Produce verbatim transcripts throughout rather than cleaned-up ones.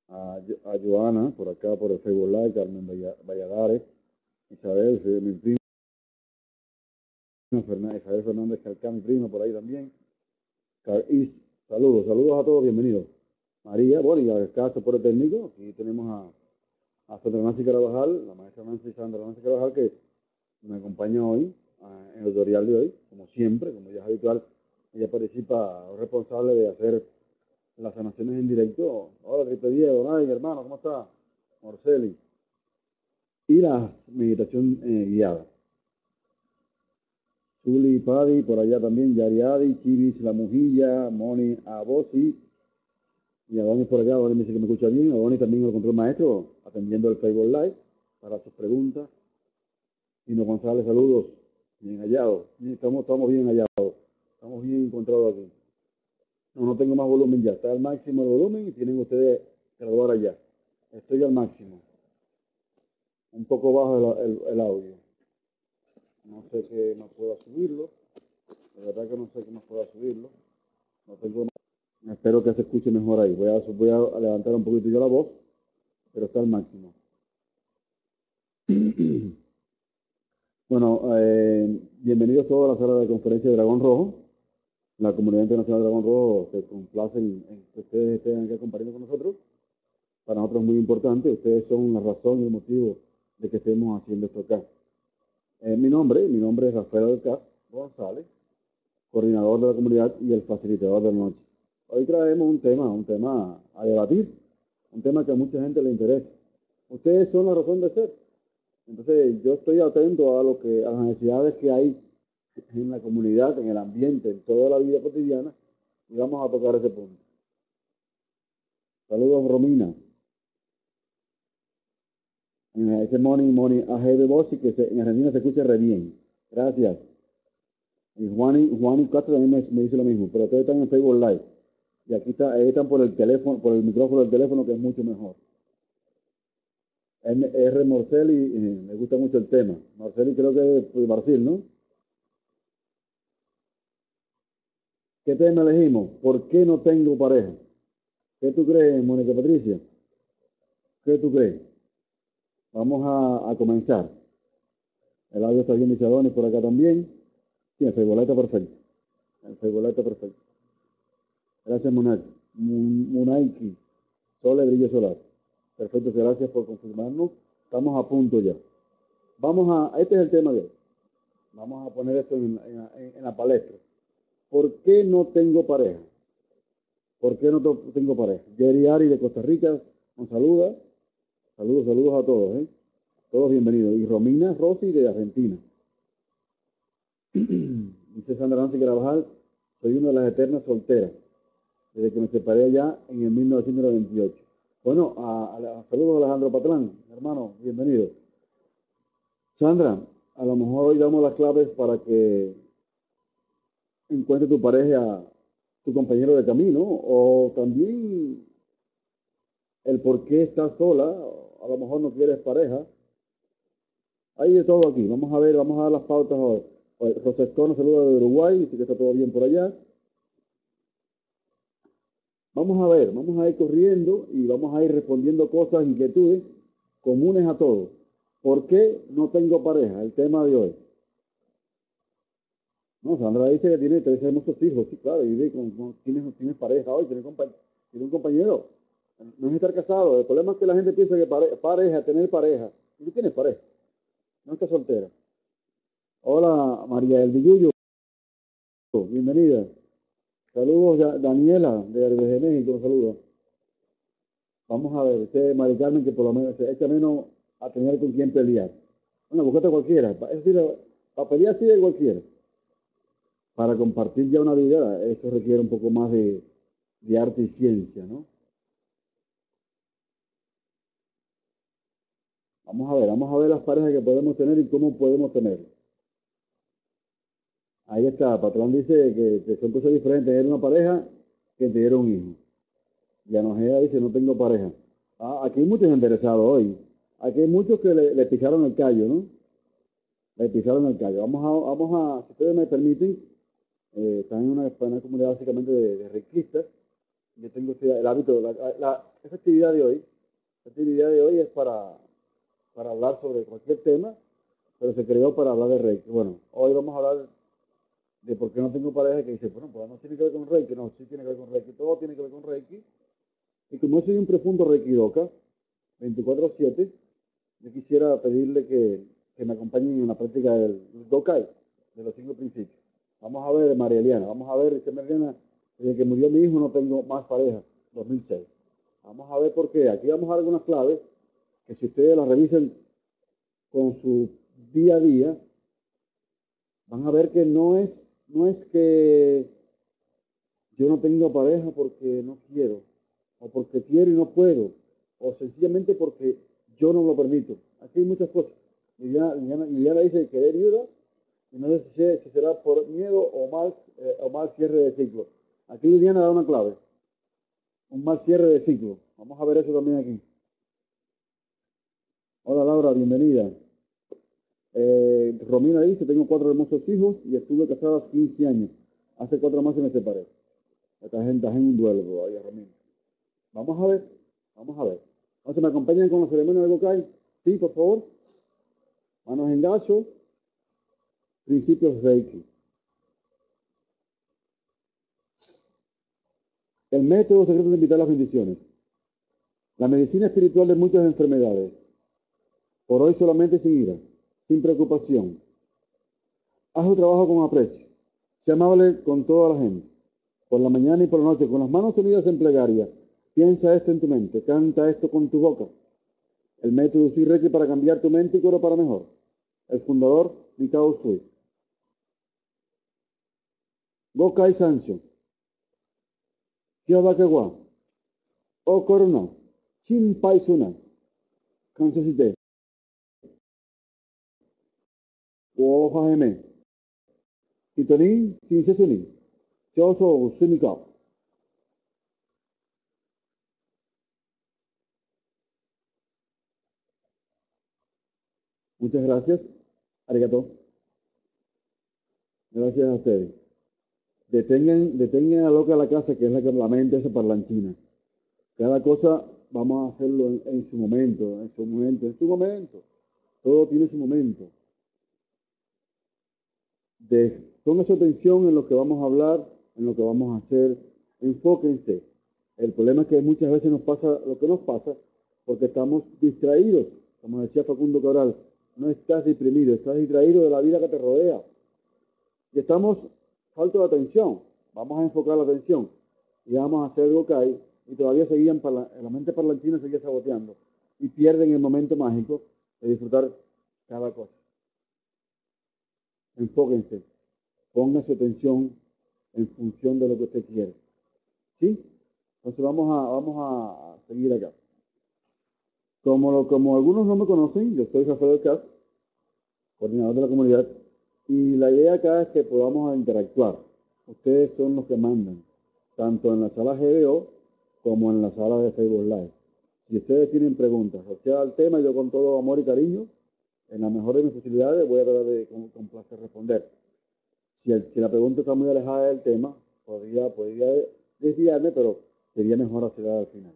a, a Joana, por acá, por el Facebook Live, Carmen Valladares, Isabel, mi prima, Fernández, Isabel Fernández Calcá, mi prima, por ahí también. Is, saludos, saludos a todos, bienvenidos. María, bueno, y al caso por el técnico, aquí tenemos a, a Sandra Nancy Carabajal, la maestra Nancy Sandra Nancy Carabajal, que me acompaña hoy uh, en el tutorial de hoy, como siempre, como ya es habitual. Ella participa, es responsable de hacer las sanaciones en directo. Hola, Triple Diego, ay, hermano, ¿cómo está? Morceli. Y la meditación eh, guiada. Zuli Padi, por allá también, Yariadi, Chivis La Mujilla, Moni Abosi, y Adonis por acá. Adonis me dice que me escucha bien. Adonis también el control maestro, atendiendo el Facebook Live para sus preguntas. Tino González, saludos. Bien hallados. Estamos, estamos bien hallados. Estamos bien encontrados aquí. No, no tengo más volumen ya. Está al máximo el volumen y tienen ustedes que graduar allá. Estoy al máximo. Un poco bajo el, el, el audio. No sé qué más pueda subirlo. De verdad que no sé qué más pueda subirlo. No tengo más. Espero que se escuche mejor ahí. Voy a, voy a levantar un poquito yo la voz, pero está al máximo. Bueno, eh, bienvenidos todos a la sala de conferencia de Dragón Rojo. La comunidad internacional de Dragón Rojo se complace en, en que ustedes estén aquí compartiendo con nosotros. Para nosotros es muy importante. Ustedes son la razón y el motivo de que estemos haciendo esto acá. Eh, mi nombre, mi nombre es Rafael Alcaz González, coordinador de la comunidad y el facilitador de la noche. Hoy traemos un tema, un tema a debatir, un tema que a mucha gente le interesa. Ustedes son la razón de ser. Entonces, yo estoy atento a lo que, a las necesidades que hay en la comunidad, en el ambiente, en toda la vida cotidiana, y vamos a tocar ese punto. Saludos, Romina. Ese Money, Money, a Heavy Bossy, que se, en Argentina se escucha re bien. Gracias. Y Juan y, Juan y Castro también me, me dice lo mismo, pero ustedes están en Facebook Live. Y aquí está, ahí están por el teléfono, por el micrófono del teléfono, que es mucho mejor. M R Morcelli, eh, me gusta mucho el tema. Morcelli creo que es de Brasil, ¿no? ¿Qué tema elegimos? ¿Por qué no tengo pareja? ¿Qué tú crees, Mónica Patricia? ¿Qué tú crees? Vamos a, a comenzar. El audio está bien, dice Adonis, por acá también. Sí, el Facebook está perfecto. El Facebook está perfecto. Gracias, Monarch. Munaiki. Sol de brillo solar. Perfecto, gracias por confirmarnos. Estamos a punto ya. Vamos a, este es el tema de hoy. Vamos a poner esto en, en, en la palestra. ¿Por qué no tengo pareja? ¿Por qué no tengo pareja? Jerry Ari de Costa Rica nos saluda. Saludos, saludos a todos, ¿eh? Todos bienvenidos. Y Romina Rossi de Argentina. Dice Sandra Nancy Carabajal, soy una de las eternas solteras, desde que me separé allá en el mil novecientos noventa y ocho. Bueno, a, a, a saludos a Alejandro Patlán, hermano, bienvenido. Sandra, a lo mejor hoy damos las claves para que encuentre tu pareja, tu compañero de camino, o también el por qué estás sola, a lo mejor no quieres pareja. Hay de todo aquí, vamos a ver, vamos a dar las pautas hoy. Rosesco nos saluda de Uruguay, dice que está todo bien por allá. Vamos a ver, vamos a ir corriendo y vamos a ir respondiendo cosas, inquietudes comunes a todos. ¿Por qué no tengo pareja? El tema de hoy. No, Sandra dice que tiene tres hermosos hijos, sí, claro, y con, con, tienes, tienes pareja hoy, tienes, compa tienes un compañero. No es estar casado, el problema es que la gente piensa que pare pareja, tener pareja. Y tú tienes pareja, no estás soltera. Hola, María del Villuyo, bienvenida. Saludos, Daniela, de, de México, saludos. Vamos a ver, dice Mari Carmen que por lo menos se echa menos a tener con quién pelear. Bueno, búscate cualquiera. Es decir, para pelear sí de cualquiera. Para compartir ya una vida, eso requiere un poco más de, de arte y ciencia, ¿no? Vamos a ver, vamos a ver las parejas que podemos tener y cómo podemos tener. Ahí está, Patrón dice que, que son cosas diferentes tener una pareja que tener un hijo. Y Anojea dice, no tengo pareja. Ah, aquí hay muchos interesados hoy. Aquí hay muchos que le, le pisaron el callo, ¿no? Le pisaron el callo. Vamos a, vamos a si ustedes me permiten, eh, están en una, una comunidad básicamente de, de riquistas, yo tengo este, el hábito, la, la, esta actividad de hoy, esta actividad de hoy es para, para hablar sobre cualquier tema, pero se creó para hablar de Reiki. Bueno, hoy vamos a hablar de por qué no tengo pareja, que dice, bueno, pues no tiene que ver con Reiki. No, sí tiene que ver con Reiki, todo tiene que ver con Reiki. Y como soy un profundo Reikidoka, veinticuatro siete, yo quisiera pedirle que, que me acompañen en la práctica del Dokai, de los cinco principios. Vamos a ver, María Eliana, vamos a ver, dice María Eliana, desde que murió mi hijo no tengo más pareja, dos mil seis. Vamos a ver por qué. Aquí vamos a dar algunas claves que si ustedes las revisen con su día a día, van a ver que no es, no es que yo no tengo pareja porque no quiero, o porque quiero y no puedo, o sencillamente porque yo no lo permito. Aquí hay muchas cosas. Liliana, Liliana, Liliana dice querer ayuda, y no sé si, si será por miedo o mal, eh, o mal cierre de ciclo. Aquí Liliana da una clave, un mal cierre de ciclo. Vamos a ver eso también aquí. Hola Laura, bienvenida. Eh, Romina dice, tengo cuatro hermosos hijos y estuve casada quince años. Hace cuatro meses me separé. Esta gente está en un duelo todavía, Romina. Vamos a ver, vamos a ver. Entonces, ¿me acompañan con la ceremonia de Gokai? Sí, por favor. Manos en gacho. Principios Reiki. El método secreto de invitar las bendiciones. La medicina espiritual de muchas enfermedades. Por hoy solamente sin ira, sin preocupación. Haz tu trabajo con aprecio. Sé amable con toda la gente. Por la mañana y por la noche, con las manos unidas en plegaria. Piensa esto en tu mente. Canta esto con tu boca. El método Usui Reiki para cambiar tu mente y cuerpo para mejor. El fundador, Mikao Usui. Gokai Sancho. Kyobakewa. O Corona. Shinpai Suna. Kansasite. O Hajime. Hitonin Shinsesuni. Choso Sumika. Muchas gracias. Arigato. Gracias a ustedes. Detengan, detengan a loca la casa, que es la que la mente esa parlanchina. Cada cosa vamos a hacerlo en, en su momento, en su momento, en su momento. Todo tiene su momento. De, pongan su atención en lo que vamos a hablar, en lo que vamos a hacer. Enfóquense. El problema es que muchas veces nos pasa lo que nos pasa porque estamos distraídos. Como decía Facundo Cabral, no estás deprimido, estás distraído de la vida que te rodea. Y estamos falto de atención. Vamos a enfocar la atención y vamos a hacer algo que hay y todavía seguían, la mente parlanchina seguía saboteando y pierden el momento mágico de disfrutar cada cosa. Enfóquense, pongan su atención en función de lo que usted quiere. ¿Sí? Entonces vamos a, vamos a seguir acá. Como, lo, como algunos no me conocen, yo soy Rafael Cas, coordinador de la comunidad, y la idea acá es que podamos interactuar. Ustedes son los que mandan, tanto en la sala G B O como en la sala de Facebook Live. Si ustedes tienen preguntas asociadas al tema, yo con todo amor y cariño, en la mejor de mis posibilidades, voy a tratar de con, con placer responder. Si, el, si la pregunta está muy alejada del tema, podría, podría desviarme, pero sería mejor hacerla al final.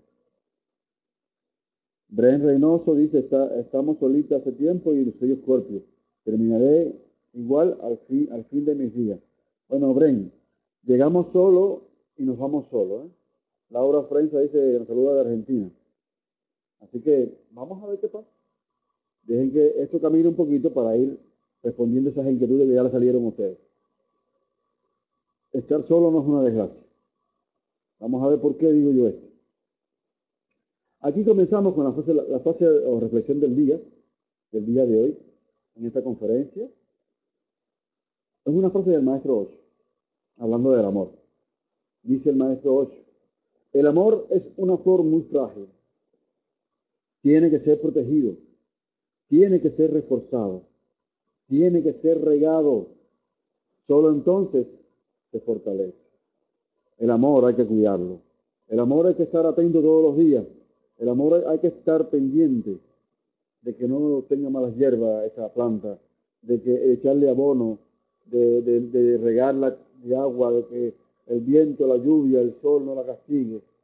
Bren Reynoso dice, Está, estamos solitas hace tiempo y soy Escorpio. Terminaré igual al fin, al fin de mis días. Bueno, Bren, llegamos solo y nos vamos solo. ¿eh? Laura Frenza dice, nos saluda de Argentina. Así que vamos a ver qué pasa. Dejen que esto camine un poquito para ir respondiendo esas inquietudes que ya le salieron a ustedes. Estar solo no es una desgracia. Vamos a ver por qué digo yo esto. Aquí comenzamos con la fase, la fase o reflexión del día, del día de hoy, en esta conferencia. Es una frase del maestro Osho, hablando del amor. Dice el maestro Osho, el amor es una flor muy frágil. Tiene que ser protegido. Tiene que ser reforzado. Tiene que ser regado. Solo entonces se fortalece. El amor hay que cuidarlo. El amor hay que estar atento todos los días. El amor hay que estar pendiente de que no tenga malas hierbas esa planta, de que echarle abono, de, de, de regarla de agua, de que el viento, la lluvia, el sol no la castigue.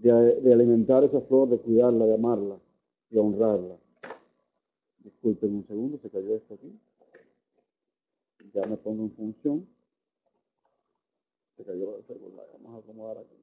de, de alimentar esa flor, de cuidarla, de amarla, de honrarla. Disculpen un segundo, se cayó esto aquí. Ya me pongo en función. Se cayó el celular, vamos a acomodar aquí.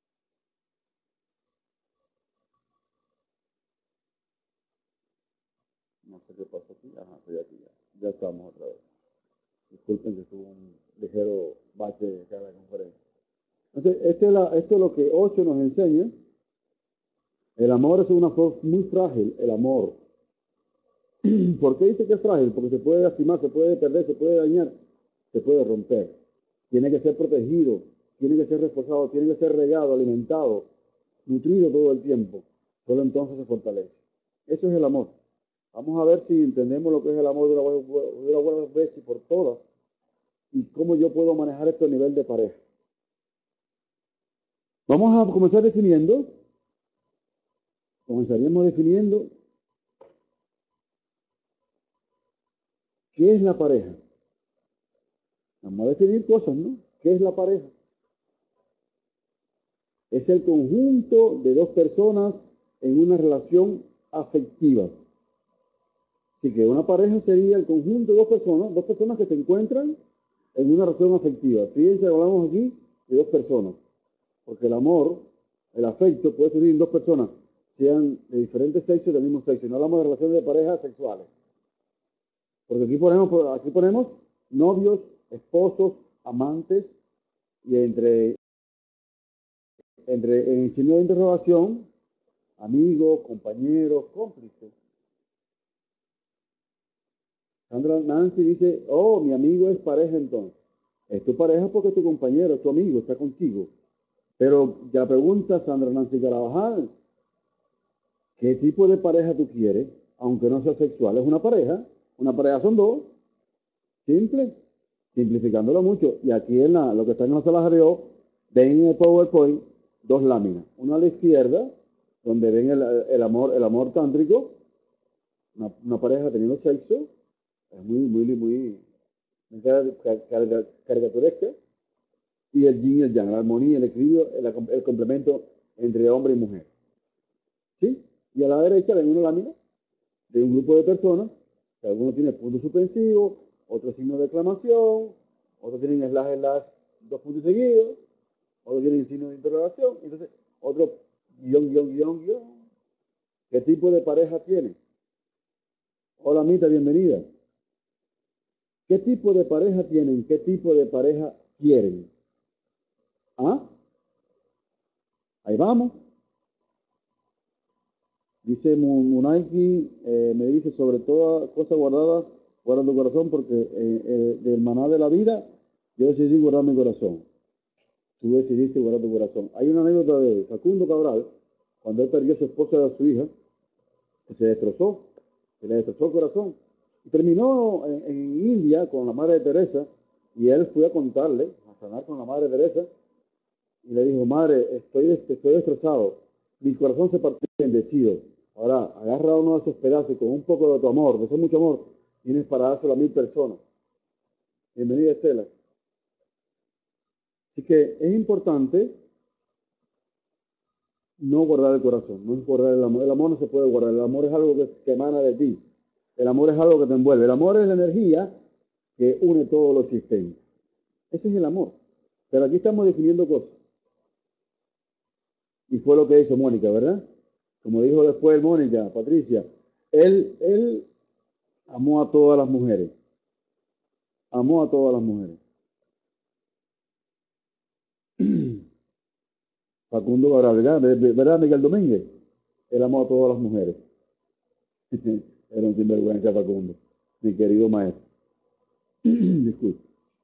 No sé qué pasó aquí. Ajá, estoy aquí ya. Ya estamos otra vez. Disculpen que tuvo un ligero bache de cada conferencia. Entonces, este es la, esto es lo que ocho nos enseña. El amor es una flor muy frágil, el amor. ¿Por qué dice que es frágil? Porque se puede lastimar, se puede perder, se puede dañar, se puede romper. Tiene que ser protegido, tiene que ser reforzado, tiene que ser regado, alimentado, nutrido todo el tiempo. Solo entonces se fortalece. Eso es el amor. Vamos a ver si entendemos lo que es el amor de una buena, de una buena vez y por todas y cómo yo puedo manejar esto a nivel de pareja. Vamos a comenzar definiendo, comenzaríamos definiendo qué es la pareja. Vamos a definir cosas, ¿no? ¿Qué es la pareja? Es el conjunto de dos personas en una relación afectiva. Así que una pareja sería el conjunto de dos personas, dos personas que se encuentran en una relación afectiva. Fíjense, hablamos aquí de dos personas, porque el amor, el afecto puede surgir en dos personas, sean de diferentes sexos y del mismo sexo. No hablamos de relaciones de parejas sexuales. Porque aquí ponemos, aquí ponemos novios, esposos, amantes, y entre, entre en signo de interrogación, amigos, compañeros, cómplices. Sandra Nancy dice, oh, mi amigo es pareja entonces. Es tu pareja porque es tu compañero, es tu amigo, está contigo. Pero ya pregunta Sandra Nancy Carabajal, ¿qué tipo de pareja tú quieres? Aunque no sea sexual, es una pareja. Una pareja son dos. Simple. Simplificándolo mucho. Y aquí en la, lo que está en la sala de hoy, ven en el PowerPoint dos láminas. Una a la izquierda, donde ven el, el amor, el amor tántrico, una, una pareja teniendo sexo, es muy, muy, muy, muy caricaturesca. Y el yin y el yang, la armonía, el equilibrio, el, el complemento entre hombre y mujer. ¿Sí? Y a la derecha ven una lámina de un grupo de personas, que algunos tienen puntos suspensivos, otros signos de exclamación, otros tienen slash, slash, dos puntos seguidos, otros tienen signos de interrogación, entonces otro guión, guión, guión, guión. ¿Qué tipo de pareja tiene? Hola, Mita, bienvenida. ¿Qué tipo de pareja tienen? ¿Qué tipo de pareja quieren? ¿Ah? Ahí vamos. Dice Munaiki, eh, me dice, sobre toda cosa guardada, guarda tu corazón, porque eh, eh, del maná de la vida, yo decidí guardar mi corazón. Tú decidiste guardar tu corazón. Hay una anécdota de Facundo Cabral, cuando él perdió a su esposa y a su hija, que se destrozó, se le destrozó el corazón. Y terminó en, en India con la madre de Teresa, y él fue a contarle, a sanar con la madre de Teresa, y le dijo, madre, estoy, estoy destrozado, mi corazón se partió bendecido. Ahora, agarra uno de esos pedazos y con un poco de tu amor, de ese mucho amor, tienes para dárselo a mil personas. Bienvenida, Estela. Así que es importante no guardar el corazón, no es guardar el amor. El amor no se puede guardar, el amor es algo que, que emana de ti. El amor es algo que te envuelve. El amor es la energía que une todo lo existente. Ese es el amor. Pero aquí estamos definiendo cosas. Y fue lo que hizo Mónica, ¿verdad? Como dijo después Mónica, Patricia, él, él amó a todas las mujeres. Amó a todas las mujeres. Facundo Cabral, ¿verdad? ¿verdad, Miguel Domínguez? Él amó a todas las mujeres. Era un sinvergüenza, Facundo, mi querido maestro. Disculpe.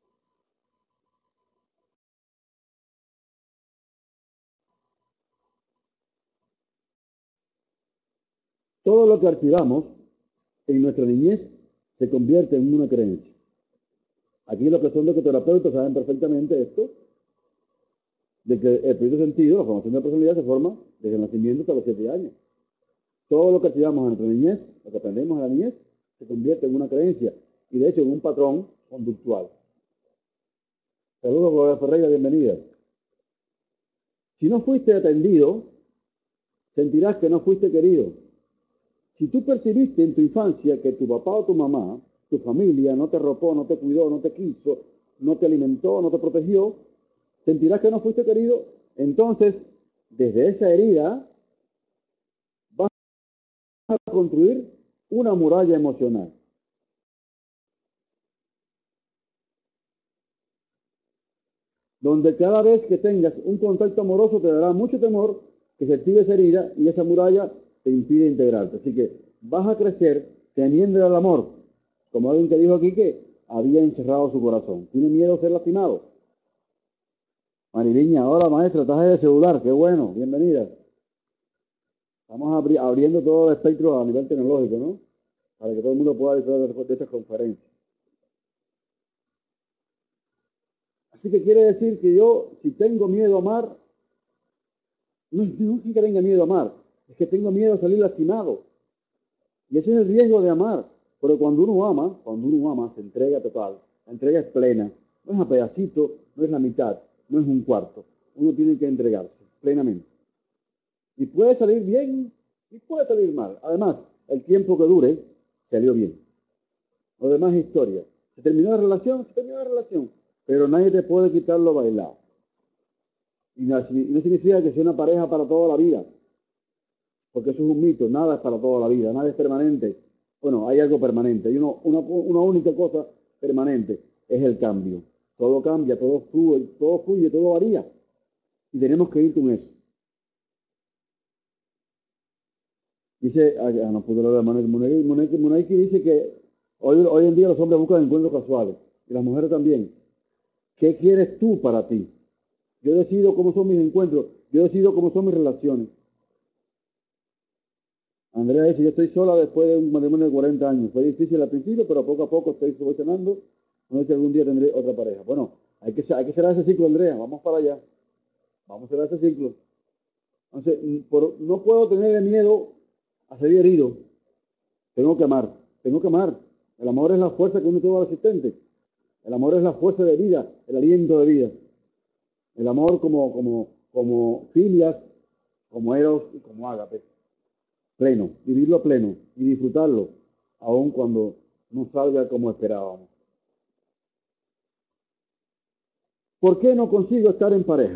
Todo lo que archivamos en nuestra niñez se convierte en una creencia. Aquí los que son psicoterapeutas saben perfectamente esto, de que el primer sentido, la formación de la personalidad, se forma desde el nacimiento hasta los siete años. Todo lo que archivamos en nuestra niñez, lo que aprendemos en la niñez, se convierte en una creencia y de hecho en un patrón conductual. Saludos, Gloria Ferreira, bienvenida. Si no fuiste atendido sentirás que no fuiste querido. Si tú percibiste en tu infancia que tu papá o tu mamá, tu familia, no te arropó, no te cuidó, no te quiso, no te alimentó, no te protegió, sentirás que no fuiste querido. Entonces, desde esa herida, vas a construir una muralla emocional. Donde cada vez que tengas un contacto amoroso te dará mucho temor que se active esa herida y esa muralla te impide integrarte. Así que vas a crecer temiendo el amor, como alguien que dijo aquí que había encerrado su corazón. Tiene miedo a ser lastimado. Mariliña, hola maestra, estás de celular, qué bueno, bienvenida. Estamos abri abriendo todo el espectro a nivel tecnológico, ¿no? Para que todo el mundo pueda disfrutar de estas conferencias. Así que quiere decir que yo, si tengo miedo a amar, no es, no es que tenga miedo a amar, es que tengo miedo a salir lastimado. Y ese es el riesgo de amar. Pero cuando uno ama, cuando uno ama, se entrega total. La entrega es plena. No es a pedacito, no es la mitad, no es un cuarto. Uno tiene que entregarse plenamente. Y puede salir bien y puede salir mal. Además, el tiempo que dure, salió bien. Lo demás es historia. ¿Se terminó la relación? Se terminó la relación. Pero nadie te puede quitar lo bailado. Y no, y no significa que sea una pareja para toda la vida. Porque eso es un mito. Nada es para toda la vida. Nada es permanente. Bueno, hay algo permanente. Hay uno, una, una única cosa permanente. Es el cambio. Todo cambia, todo fluye, todo fluye, todo varía. Y tenemos que ir con eso. Dice, ah, no puedo hablar de Monaiki. Monaiki dice que hoy, hoy en día los hombres buscan encuentros casuales. Y las mujeres también. ¿Qué quieres tú para ti? Yo decido cómo son mis encuentros. Yo decido cómo son mis relaciones. Andrea dice, yo estoy sola después de un matrimonio de cuarenta años. Fue difícil al principio, pero poco a poco estoy solucionando. No sé si algún día tendré otra pareja. Bueno, hay que, hay que cerrar ese ciclo, Andrea. Vamos para allá. Vamos a cerrar ese ciclo. Entonces, por, no puedo tener miedo a ser herido. Tengo que amar. Tengo que amar. El amor es la fuerza que uno tuvo resistente. El amor es la fuerza de vida, el aliento de vida. El amor como, como, como filias, como eros y como ágape. Pleno, vivirlo pleno y disfrutarlo, aun cuando no salga como esperábamos. ¿Por qué no consigo estar en pareja?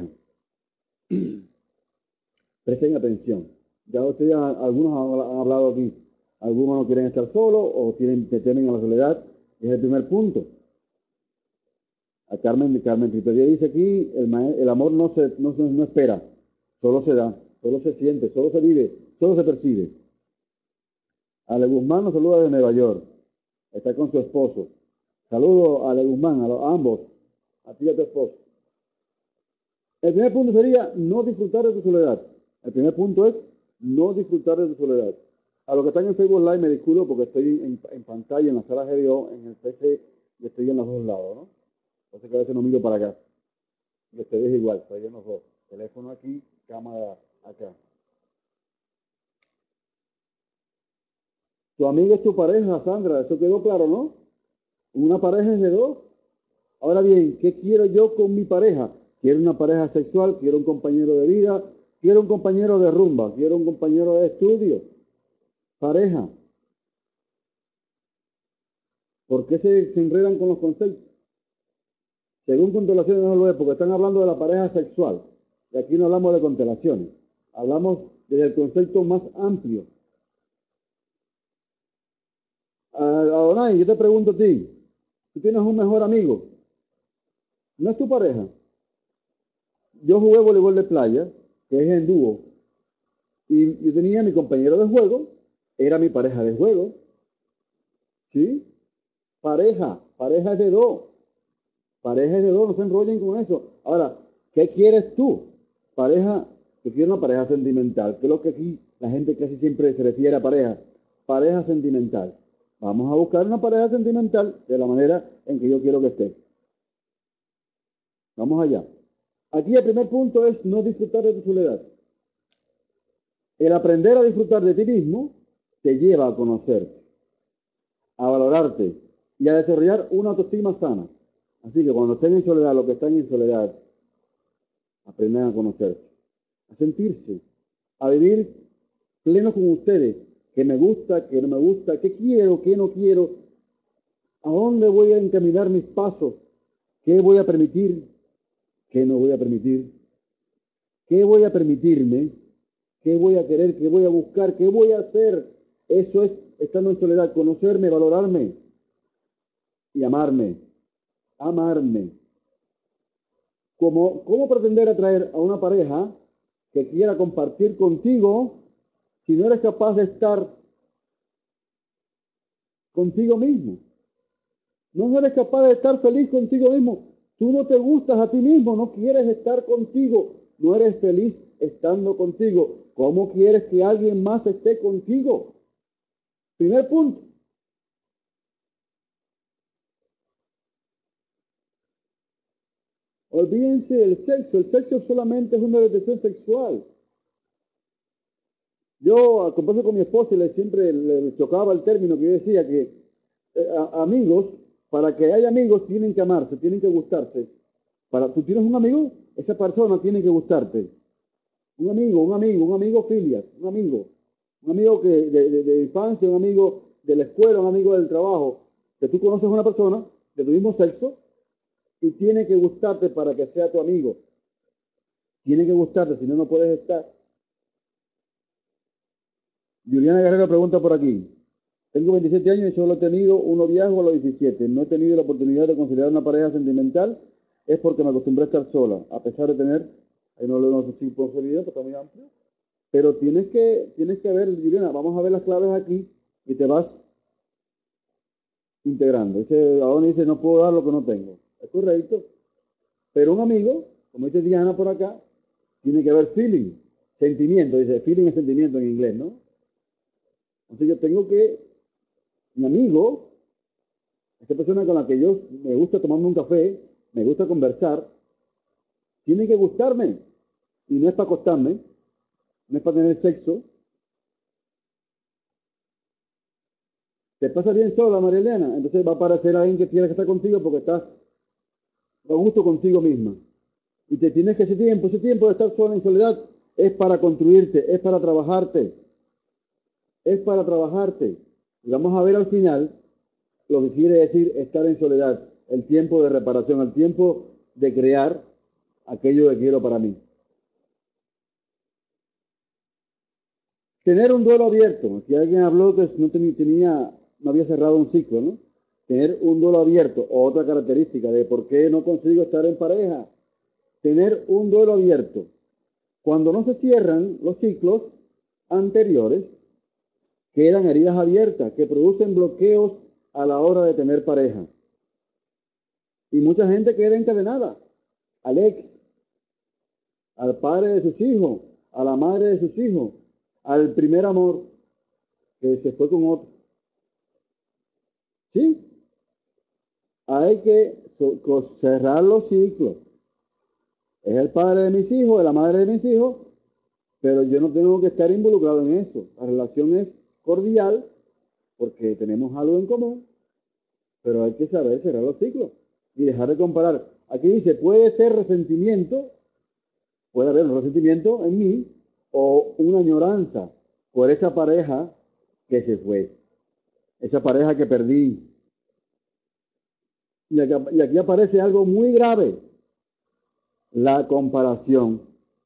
Presten atención. Ya ustedes, algunos han hablado aquí. Algunos no quieren estar solos o tienen, que temen a la soledad. Es el primer punto. A Carmen, Carmen Tripedia dice aquí, el, el amor no, se, no, no espera, solo se da, solo se siente, solo se vive, solo se percibe. Ale Guzmán nos saluda de Nueva York. Está con su esposo. Saludo a Ale Guzmán, a, los, a ambos, a ti y a tu esposo. El primer punto sería no disfrutar de tu soledad. El primer punto es no disfrutar de tu soledad. A los que están en Facebook Live me disculpo porque estoy en, en pantalla, en la sala G B O, en el P C, y estoy en los dos lados, ¿no? Entonces que a veces no miro para acá. Y ustedes igual, estoy en los dos. Teléfono aquí, cámara acá. Tu amiga es tu pareja, Sandra, eso quedó claro, ¿no? Una pareja es de dos. Ahora bien, ¿qué quiero yo con mi pareja? Quiero una pareja sexual, quiero un compañero de vida, quiero un compañero de rumba, quiero un compañero de estudio. Pareja. ¿Por qué se, se enredan con los conceptos? Según Constelaciones no lo es, porque están hablando de la pareja sexual. Y aquí no hablamos de constelaciones. Hablamos desde el concepto más amplio. Adonai, yo te pregunto a ti, ¿tú tienes un mejor amigo? ¿No es tu pareja? Yo jugué voleibol de playa, que es en dúo, y yo tenía a mi compañero de juego, era mi pareja de juego. ¿Sí? Pareja, pareja es de dos. Pareja es de dos, no se enrollen con eso. Ahora, ¿qué quieres tú? Pareja, yo quiero una pareja sentimental, que es lo que aquí la gente casi siempre se refiere a pareja. Pareja sentimental. Vamos a buscar una pareja sentimental de la manera en que yo quiero que esté. Vamos allá. Aquí el primer punto es no disfrutar de tu soledad. El aprender a disfrutar de ti mismo te lleva a conocerte, a valorarte y a desarrollar una autoestima sana. Así que cuando estén en soledad, los que están en soledad, aprendan a conocerse, a sentirse, a vivir pleno con ustedes, que me gusta, que no me gusta, qué quiero, qué no quiero, a dónde voy a encaminar mis pasos, qué voy a permitir, qué no voy a permitir, qué voy a permitirme, qué voy a querer, qué voy a buscar, qué voy a hacer. Eso es, estando en soledad, conocerme, valorarme y amarme, amarme. ¿Cómo, cómo pretender atraer a una pareja que quiera compartir contigo si no eres capaz de estar contigo mismo? No eres capaz de estar feliz contigo mismo. Tú no te gustas a ti mismo, no quieres estar contigo, no eres feliz estando contigo. ¿Cómo quieres que alguien más esté contigo? Primer punto. Olvídense del sexo. El sexo solamente es una relación sexual. Yo, converso con mi esposa y le siempre le chocaba el término que yo decía que eh, a, amigos, para que haya amigos, tienen que amarse, tienen que gustarse. Para, tú tienes un amigo, esa persona tiene que gustarte. Un amigo, un amigo, un amigo filias, un amigo. Un amigo que, de, de, de infancia, un amigo de la escuela, un amigo del trabajo. Que tú conoces a una persona de tu mismo sexo y tiene que gustarte para que sea tu amigo. Tiene que gustarte, si no, no puedes estar. Juliana Guerrero pregunta por aquí. Tengo veintisiete años y solo he tenido un noviazgo a los diecisiete. No he tenido la oportunidad de considerar una pareja sentimental. Es porque me acostumbré a estar sola, a pesar de tener, ahí no lo sé si posibilidad, porque está muy amplio. Pero tienes que, tienes que ver, Juliana, vamos a ver las claves aquí y te vas integrando. Dice, Adonis dice, no puedo dar lo que no tengo. Es correcto. Pero un amigo, como dice Diana por acá, tiene que haber feeling, sentimiento. Dice, feeling es sentimiento en inglés, ¿no? Entonces yo tengo que, mi amigo, esa persona con la que yo me gusta tomarme un café, me gusta conversar, tiene que gustarme. Y no es para acostarme, no es para tener sexo. Te pasa bien sola, María Elena, entonces va a aparecer alguien que quiera que estar contigo porque estás a gusto contigo misma. Y te tienes que ese tiempo, ese tiempo de estar sola en soledad es para construirte, es para trabajarte, es para trabajarte. Y vamos a ver al final lo que quiere decir estar en soledad, el tiempo de reparación, el tiempo de crear aquello que quiero para mí. Tener un duelo abierto. Aquí alguien habló que no tenía, no había cerrado un ciclo, ¿no? Tener un duelo abierto, otra característica de por qué no consigo estar en pareja. Tener un duelo abierto. Cuando no se cierran los ciclos anteriores, quedan heridas abiertas que producen bloqueos a la hora de tener pareja. Y mucha gente queda encadenada al ex, al padre de sus hijos, a la madre de sus hijos, al primer amor que se fue con otro. ¿Sí? Hay que cerrar los ciclos. Es el padre de mis hijos, es la madre de mis hijos, pero yo no tengo que estar involucrado en eso. La relación es cordial porque tenemos algo en común, pero hay que saber cerrar los ciclos y dejar de comparar. Aquí dice, puede ser resentimiento, puede haber un resentimiento en mí o una añoranza por esa pareja que se fue, esa pareja que perdí. Y aquí, y aquí aparece algo muy grave, la comparación.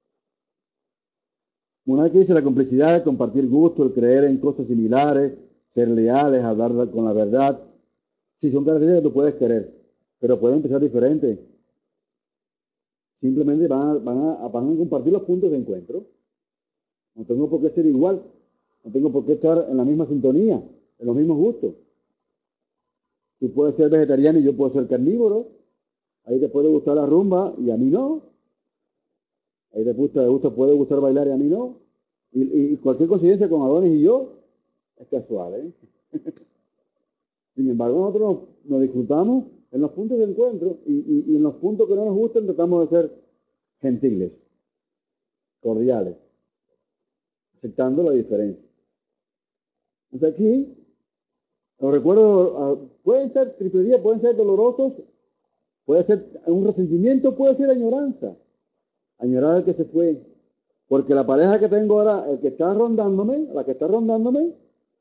Una vez que dice la complicidad, el compartir gusto, el creer en cosas similares, ser leales, hablar con la verdad. Sí, son características que tú puedes querer, pero pueden empezar diferentes. Simplemente van a, van, a, van a compartir los puntos de encuentro. No tengo por qué ser igual. No tengo por qué estar en la misma sintonía, en los mismos gustos. Tú puedes ser vegetariano y yo puedo ser carnívoro. Ahí te puede gustar la rumba y a mí no. Ahí te gusta, te gusta, puede gustar bailar y a mí no. Y, y cualquier coincidencia con Adonis y yo es casual, ¿eh? Sin embargo, nosotros nos, nos disfrutamos en los puntos de encuentro y, y, y en los puntos que no nos gustan tratamos de ser gentiles, cordiales, aceptando la diferencia. Entonces aquí, los recuerdos uh, pueden ser triple día, pueden ser dolorosos, puede ser un resentimiento, puede ser añoranza. Añorar al que se fue, Porque la pareja que tengo ahora, el que está rondándome, la que está rondándome,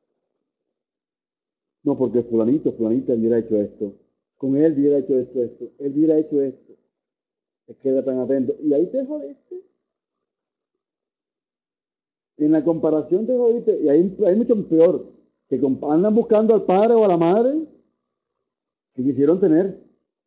no, porque fulanito, fulanita hubiera hecho esto. Con él hubiera hecho esto, esto. Él hubiera hecho esto. Es que era tan atento. Y ahí te jodiste. En la comparación te jodiste. Y hay, hay mucho peor. Que andan buscando al padre o a la madre que quisieron tener.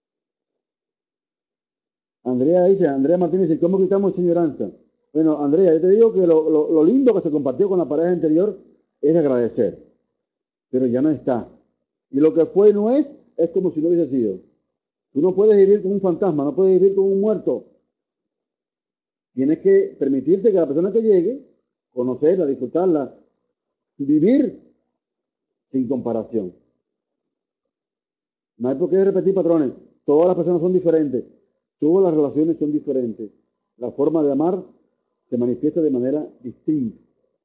Andrea dice, Andrea Martínez dice, ¿cómo quitamos señoranza? Bueno, Andrea, yo te digo que lo, lo, lo lindo que se compartió con la pareja anterior es agradecer. Pero ya no está. Y lo que fue y no es, es como si no hubiese sido. Tú no puedes vivir con un fantasma, no puedes vivir con un muerto. Tienes que permitirte que la persona que llegue, conocerla, disfrutarla, vivir sin comparación. No hay por qué repetir patrones. Todas las personas son diferentes. Todas las relaciones son diferentes. La forma de amar se manifiesta de manera distinta.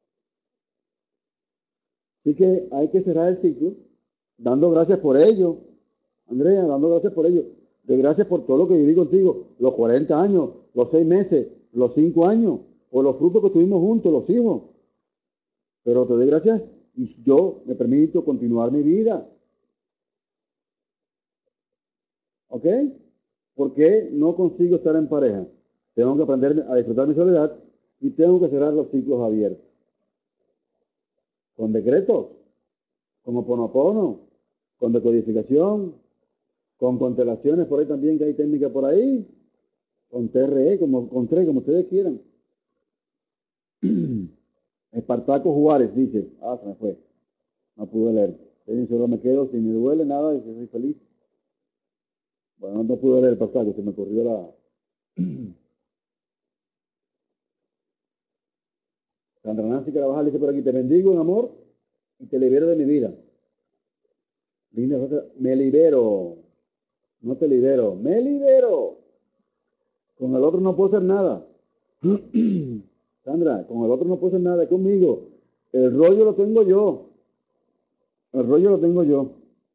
Así que hay que cerrar el ciclo dando gracias por ello. Andrea, dando gracias por ello. De gracias por todo lo que viví contigo. Los cuarenta años, los seis meses, los cinco años, por los frutos que tuvimos juntos, los hijos. Pero te doy gracias y yo me permito continuar mi vida. ¿Ok? ¿Por qué no consigo estar en pareja? Tengo que aprender a disfrutar mi soledad y tengo que cerrar los ciclos abiertos. Con decretos, con oponopono, con decodificación, con constelaciones por ahí también, que hay técnicas por ahí, con T R E, como, con tres, como ustedes quieran. Espartaco Juárez dice, ah, se me fue, no pude leer. Solo me quedo, si me duele nada, y soy feliz. Bueno, no pude leer Espartaco, se me ocurrió la... Sandra Nancy Carabajal dice por aquí, te bendigo en amor y te libero de mi vida. Me libero, no te libero, me libero. Con el otro no puedo hacer nada. Sandra, con el otro no puedo hacer nada, conmigo. El rollo lo tengo yo. El rollo lo tengo yo.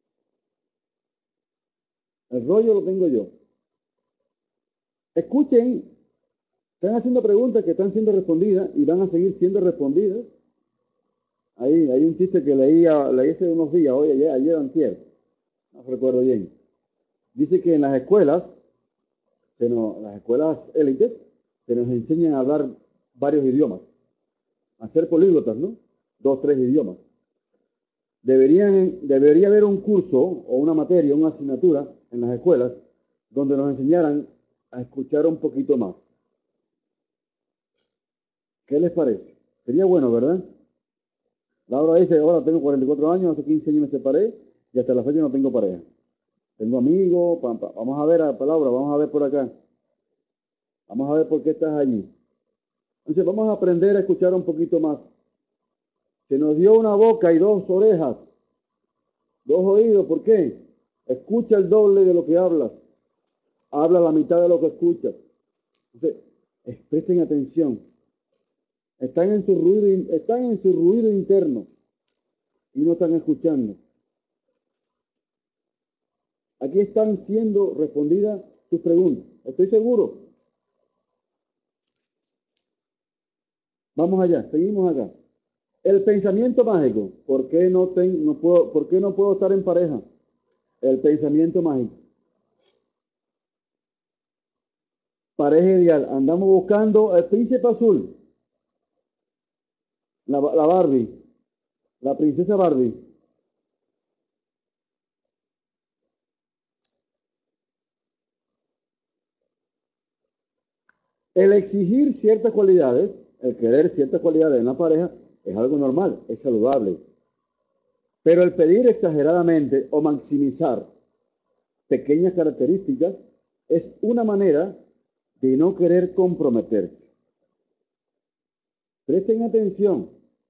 El rollo lo tengo yo. Escuchen, están haciendo preguntas que están siendo respondidas y van a seguir siendo respondidas. Ahí hay un chiste que leí, leí hace unos días, hoy, ayer, ayer, antier, no recuerdo bien. Dice que en las escuelas, se nos, las escuelas élites, se nos enseñan a hablar varios idiomas, a ser políglotas, ¿no? Dos, tres idiomas. Deberían, debería haber un curso o una materia, una asignatura en las escuelas donde nos enseñaran a escuchar un poquito más. ¿Qué les parece? Sería bueno, ¿verdad? Laura dice, ahora tengo cuarenta y cuatro años, hace quince años me separé y hasta la fecha no tengo pareja. Tengo amigos, pa, pa. Vamos a ver a Laura, vamos a ver por acá. Vamos a ver por qué estás allí. Entonces vamos a aprender a escuchar un poquito más. Se nos dio una boca y dos orejas, dos oídos, ¿por qué? Escucha el doble de lo que hablas. Habla la mitad de lo que escuchas. Entonces, presten atención. Están en su ruido, están en su ruido interno y no están escuchando. Aquí están siendo respondidas sus preguntas. Estoy seguro. Vamos allá, seguimos acá. El pensamiento mágico. ¿Por qué no, ten, no puedo, ¿por qué no puedo estar en pareja? El pensamiento mágico. Pareja ideal. Andamos buscando el príncipe azul. La, la Barbie. La princesa Barbie. El exigir ciertas cualidades, el querer ciertas cualidades en la pareja, es algo normal, es saludable. Pero el pedir exageradamente o maximizar pequeñas características es una manera de no querer comprometerse. Presten atención.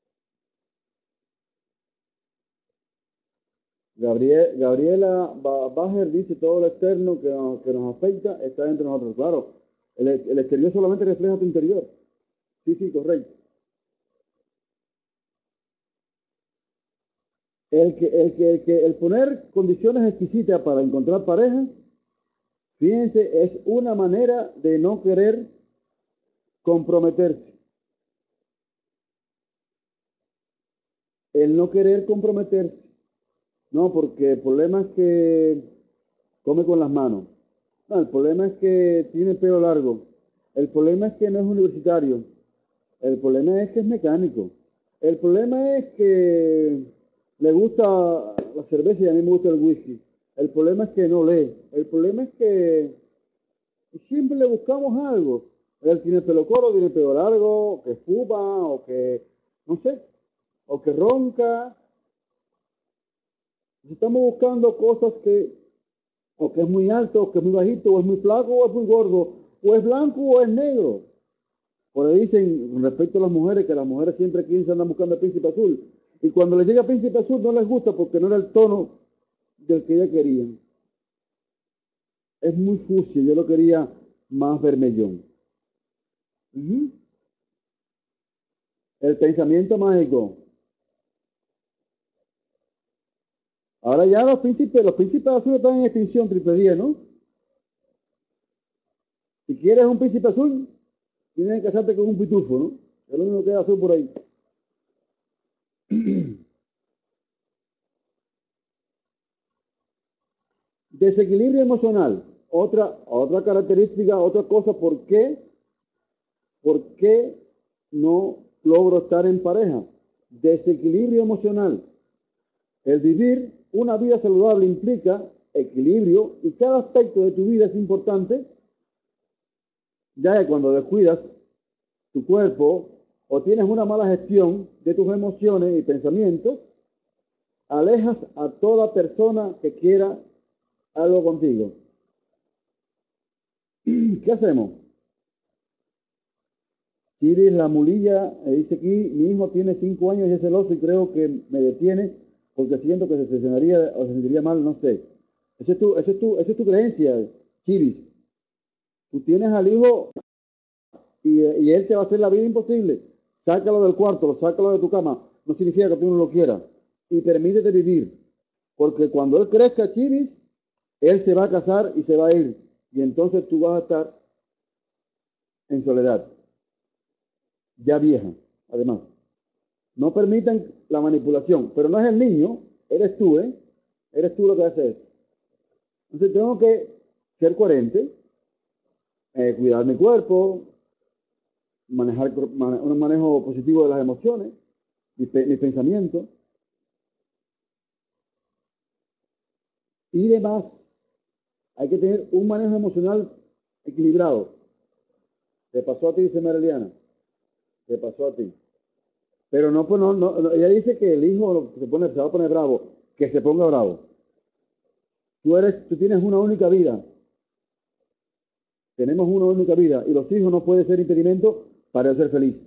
Gabriel, Gabriela Bajer dice, todo lo externo que nos, que nos afecta está entre nosotros. Claro, el, el exterior solamente refleja tu interior. Sí, sí, correcto. El que, el que, el que, el poner condiciones exquisitas para encontrar pareja, fíjense, es una manera de no querer comprometerse. el no querer comprometerse. No, porque el problema es que come con las manos. No, el problema es que tiene pelo largo. El problema es que no es universitario. El problema es que es mecánico. El problema es que le gusta la cerveza y a mí me gusta el whisky. El problema es que no lee. El problema es que siempre le buscamos algo. Él tiene pelo corto, tiene pelo largo, o que fuma, o que, no sé, o que ronca. Estamos buscando cosas que, o que es muy alto, o que es muy bajito, o es muy flaco, o es muy gordo, o es blanco, o es negro. Por ahí dicen, con respecto a las mujeres, que las mujeres siempre aquí se andan buscando el príncipe azul. Y cuando les llega el príncipe azul no les gusta porque no era el tono del que ella querían. Es muy fucsia, yo lo quería más vermellón. Uh-huh. El pensamiento mágico. Ahora ya los príncipes, los príncipes azules están en extinción, triple diez, ¿no? Si quieres un príncipe azul, tienes que casarte con un pitufo, ¿no? Es lo único que queda azul por ahí. Desequilibrio emocional. Otra, otra característica, otra cosa, ¿por qué? ¿Por qué no logro estar en pareja? Desequilibrio emocional. El vivir una vida saludable implica equilibrio y cada aspecto de tu vida es importante, ya que cuando descuidas tu cuerpo o tienes una mala gestión de tus emociones y pensamientos, alejas a toda persona que quiera algo contigo. ¿Qué hacemos? Chiris, la mulilla, eh, dice aquí, mi hijo tiene cinco años y es celoso y creo que me detiene porque siento que se sesionaría o se sentiría mal, no sé. Esa es tu, esa es tu, esa es tu creencia, Chiris. Tú tienes al hijo y, y él te va a hacer la vida imposible. Sácalo del cuarto, sácalo de tu cama. No significa que tú no lo quieras. Y permítete vivir. Porque cuando él crezca, Chiris, él se va a casar y se va a ir. Y entonces tú vas a estar en soledad. Ya vieja, además. No permitan la manipulación. Pero no es el niño, eres tú, ¿eh? Eres tú lo que hace esto. Entonces tengo que ser coherente, eh, cuidar mi cuerpo, manejar un manejo positivo de las emociones, mis, mis pensamientos y demás. Hay que tener un manejo emocional equilibrado. Te pasó a ti, dice Mareliana. Te pasó a ti. Pero no, pues no, no, ella dice que el hijo se, pone, se va a poner bravo, que se ponga bravo. Tú eres, tú tienes una única vida. Tenemos una única vida y los hijos no pueden ser impedimento para ser feliz.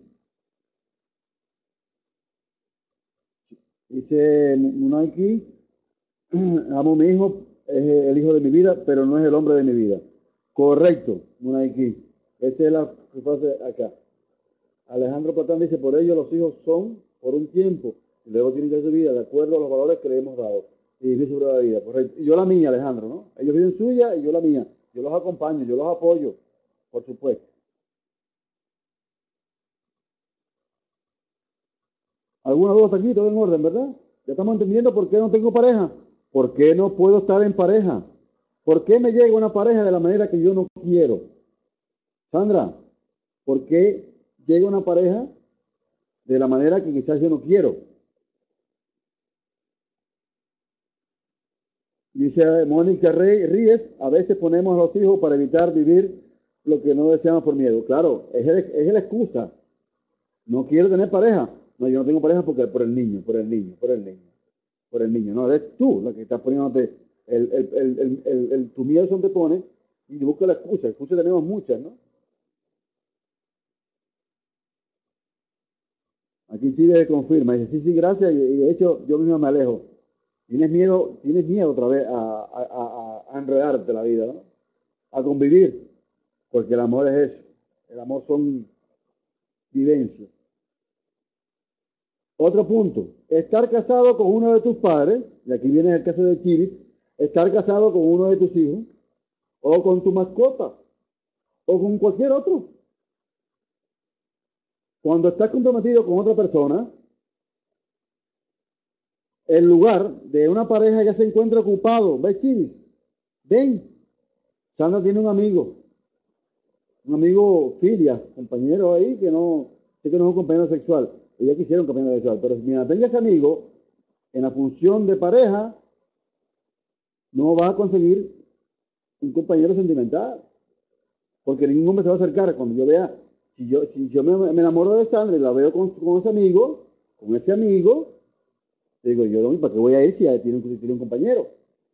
Dice Munaiki, amo a mi hijo, es el hijo de mi vida, pero no es el hombre de mi vida. Correcto, Munaiki. Esa es la frase acá. Alejandro Platán dice, por ello los hijos son por un tiempo, y luego tienen que su vida de acuerdo a los valores que le hemos dado. Y vivir sobre la vida, correcto. Y yo la mía, Alejandro, ¿no? Ellos viven suya y yo la mía. Yo los acompaño, yo los apoyo, por supuesto. ¿Alguna duda hasta aquí? Todo en orden, ¿verdad? Ya estamos entendiendo por qué no tengo pareja. ¿Por qué no puedo estar en pareja? ¿Por qué me llega una pareja de la manera que yo no quiero? Sandra, ¿por qué llega una pareja de la manera que quizás yo no quiero? Dice Mónica Ríez, a veces ponemos a los hijos para evitar vivir lo que no deseamos por miedo. Claro, es, el, es la excusa. No quiero tener pareja. No, yo no tengo pareja porque por el niño, por el niño, por el niño, por el niño. No, eres tú la que estás poniéndote, el, el, el, el, el, el tu miedo se te pone y busca la excusa. Excusas tenemos muchas, ¿no? Aquí Chile confirma, dice, sí, sí, gracias, y, y de hecho yo mismo me alejo. Tienes miedo, tienes miedo otra vez a, a, a, a enredarte la vida, ¿no? A convivir, porque el amor es eso. El amor son vivencias. Otro punto, estar casado con uno de tus padres, y aquí viene el caso de Chiris, estar casado con uno de tus hijos, o con tu mascota, o con cualquier otro. Cuando estás comprometido con otra persona, el lugar de una pareja ya se encuentra ocupado. ¿Ves, Chivis? Ven. Sandra tiene un amigo, un amigo filia, compañero ahí, que no, sé que no es un compañero sexual. Ella quisiera un compañero sexual, pero mientras tenga ese amigo, en la función de pareja, no va a conseguir un compañero sentimental. Porque ningún hombre se va a acercar. Cuando yo vea, si yo, si yo me, me enamoro de Sandra y la veo con, con ese amigo, con ese amigo, digo, yo, ¿para qué voy a ir si ya tiene, un- tiene un compañero?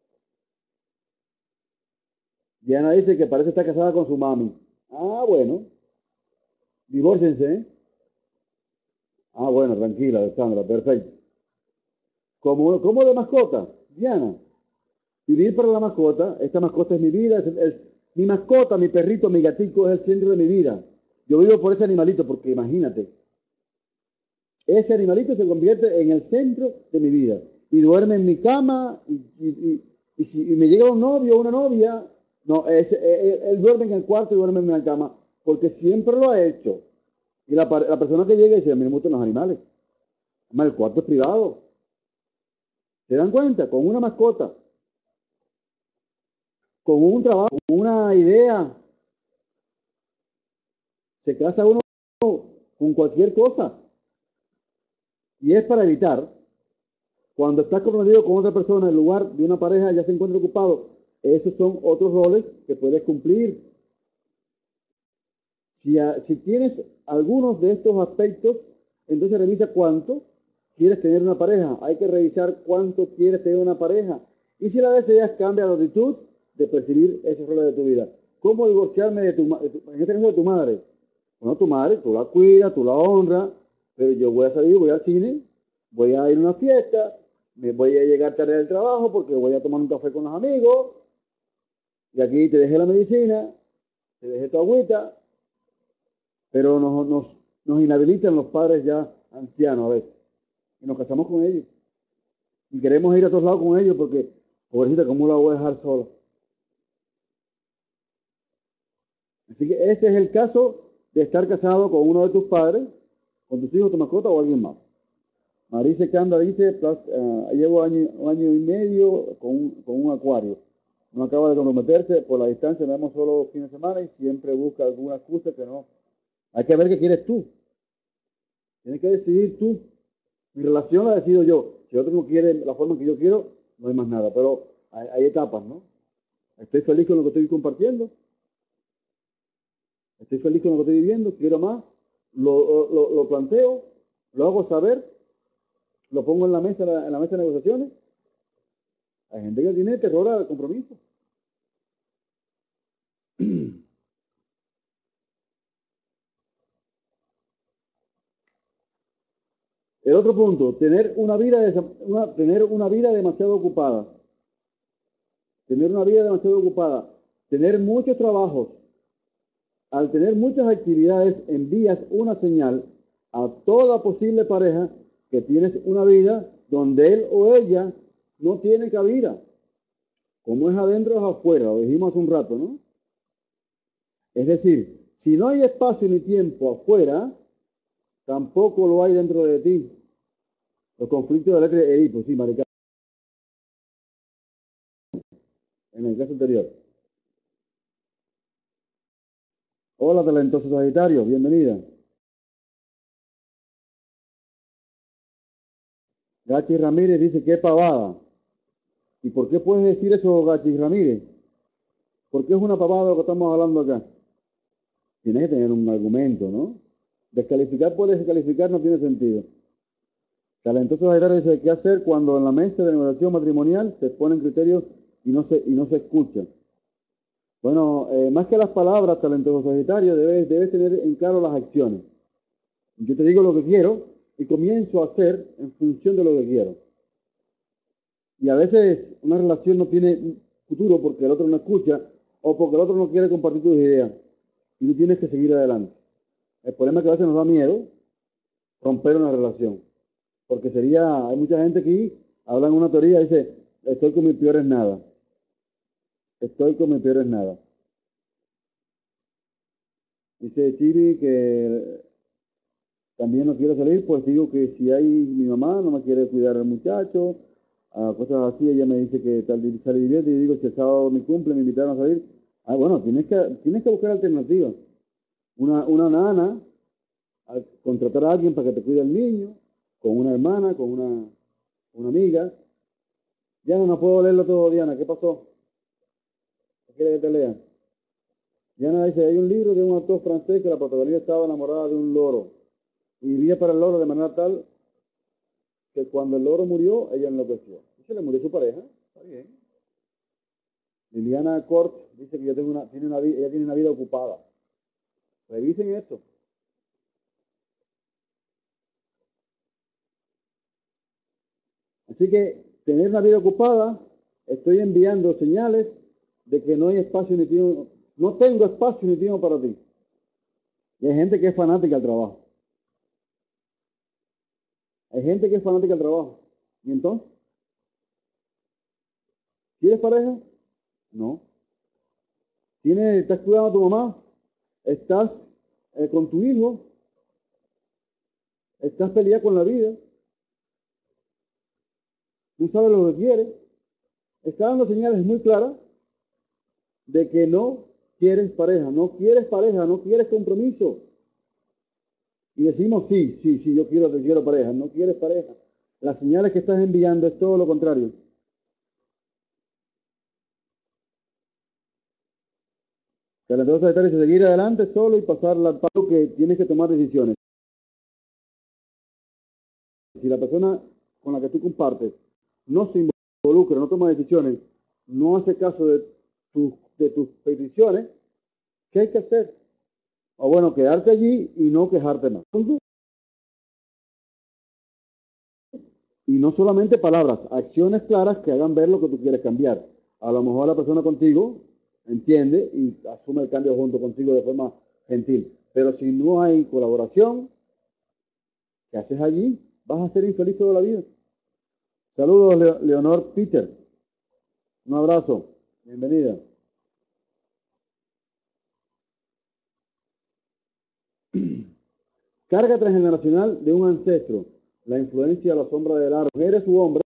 Diana dice que parece estar casada con su mami. Ah, bueno, divórciense, ¿eh? Ah, bueno, tranquila, Sandra, perfecto. ¿Cómo, cómo de mascota? Diana, vivir para la mascota. Esta mascota es mi vida, es, es- mi mascota, mi perrito, mi gatico es el centro de mi vida. Yo vivo por ese animalito, porque imagínate, ese animalito se convierte en el centro de mi vida. Y duerme en mi cama, y, y, y, y si y me llega un novio o una novia, no, ese, él, él duerme en el cuarto y duerme en la cama, porque siempre lo ha hecho. Y la, la persona que llega dice, a mí no me gustan los animales. Además, el cuarto es privado. ¿Se dan cuenta? Con una mascota, con un trabajo, con una idea, se casa uno con cualquier cosa. Y es para evitar, cuando estás comprometido con otra persona, en lugar de una pareja ya se encuentra ocupado, esos son otros roles que puedes cumplir. Si, a, si tienes algunos de estos aspectos, entonces revisa cuánto quieres tener una pareja. Hay que revisar cuánto quieres tener una pareja. Y si la deseas, cambia la actitud de percibir esos roles de tu vida. ¿Cómo divorciarme de tu, de tu en este caso de tu madre? Bueno, tu madre, tú la cuidas, tú la honras, pero yo voy a salir, voy al cine, voy a ir a una fiesta, me voy a llegar tarde del trabajo porque voy a tomar un café con los amigos, y aquí te dejé la medicina, te dejé tu agüita, pero nos, nos, nos inhabilitan los padres ya ancianos a veces, y nos casamos con ellos, y queremos ir a todos lados con ellos porque, pobrecita, ¿cómo la voy a dejar sola? Así que este es el caso de estar casado con uno de tus padres, con tus hijos, tu mascota o alguien más. Marice Canda dice, uh, llevo año, un año y medio con un, con un acuario. No acaba de comprometerse, por la distancia nos vemos solo fines de semana y siempre busca alguna excusa que no. Hay que ver qué quieres tú. Tienes que decidir tú. Mi relación la decido yo. Si otro no quiere la forma que yo quiero, no hay más nada. Pero hay, hay etapas, ¿no? Estoy feliz con lo que estoy compartiendo. Estoy feliz con lo que estoy viviendo. Quiero más. Lo, lo, lo planteo. Lo hago saber. Lo pongo en la mesa, en la mesa de negociaciones. Hay gente que tiene terror al compromiso. El otro punto, tener una vida, una, tener una vida demasiado ocupada. Tener una vida demasiado ocupada. Tener muchos trabajos. Al tener muchas actividades, envías una señal a toda posible pareja que tienes una vida donde él o ella no tiene cabida. Como es adentro es afuera, lo dijimos hace un rato, ¿no? Es decir, si no hay espacio ni tiempo afuera, tampoco lo hay dentro de ti. Los conflictos de letra de Edipo, sí, marica, en el caso anterior. Hola, talentoso Sagitario, bienvenida. Gachi Ramírez dice, qué pavada. ¿Y por qué puedes decir eso, Gachi Ramírez? ¿Por qué es una pavada lo que estamos hablando acá? Tienes que tener un argumento, ¿no? Descalificar por descalificar no tiene sentido. Talentoso Sagitario dice, ¿qué hacer cuando en la mesa de negociación matrimonial se ponen criterios y no se, y no se escuchan? Bueno, eh, más que las palabras, talentoso Sagitario, debes, debes tener en claro las acciones. Yo te digo lo que quiero y comienzo a hacer en función de lo que quiero. Y a veces una relación no tiene futuro porque el otro no escucha o porque el otro no quiere compartir tus ideas. Y tú tienes que seguir adelante. El problema es que a veces nos da miedo romper una relación. Porque sería, hay mucha gente aquí, hablan una teoría y dice, estoy con mis peores nada. Estoy con mis peores nada. Dice Chiri que también no quiero salir, pues digo que si hay mi mamá no me quiere cuidar al muchacho, ah, cosas así, ella me dice que tal día sale bien, y digo si el sábado mi cumple me invitaron a salir. Ah, bueno, tienes que, tienes que buscar alternativas. Una, una nana, al contratar a alguien para que te cuide al niño, con una hermana, con una, una amiga. Diana, no puedo leerlo todo, Diana, ¿qué pasó? ¿Qué quiere que te lea? Diana dice, hay un libro de un autor francés que la protagonista estaba enamorada de un loro y vivía para el loro de manera tal que cuando el loro murió, ella enloqueció. Y se le murió su pareja, está bien. Liliana Cort dice que ella, tengo una, tiene una, ella tiene una vida ocupada. Revisen esto. Así que tener una vida ocupada, estoy enviando señales de que no hay espacio ni tiempo, no tengo espacio ni tiempo para ti. Y hay gente que es fanática al trabajo. Hay gente que es fanática al trabajo. ¿Y entonces? ¿Tienes pareja? No. ¿Tienes, ¿Estás cuidando a tu mamá? ¿Estás eh, con tu hijo? ¿Estás peleando con la vida? ¿Tú sabes lo que quieres? Está dando señales muy claras de que no quieres pareja, no quieres pareja, no quieres compromiso. Y decimos, sí, sí, sí, yo quiero, yo quiero pareja, no quieres pareja. Las señales que estás enviando es todo lo contrario. Que la cosa es seguir adelante solo y pasar la paso que tienes que tomar decisiones. Si la persona con la que tú compartes no se involucra, no toma decisiones, no hace caso de, tu, de tus peticiones, ¿qué hay que hacer? O bueno, quedarte allí y no quejarte más. Y no solamente palabras, acciones claras que hagan ver lo que tú quieres cambiar. A lo mejor la persona contigo entiende y asume el cambio junto contigo de forma gentil. Pero si no hay colaboración, ¿qué haces allí? Vas a ser infeliz toda la vida. Saludos, Le Leonor Peter. Un abrazo. Bienvenida. Carga transgeneracional de un ancestro. La influencia a la sombra de la mujeres u hombres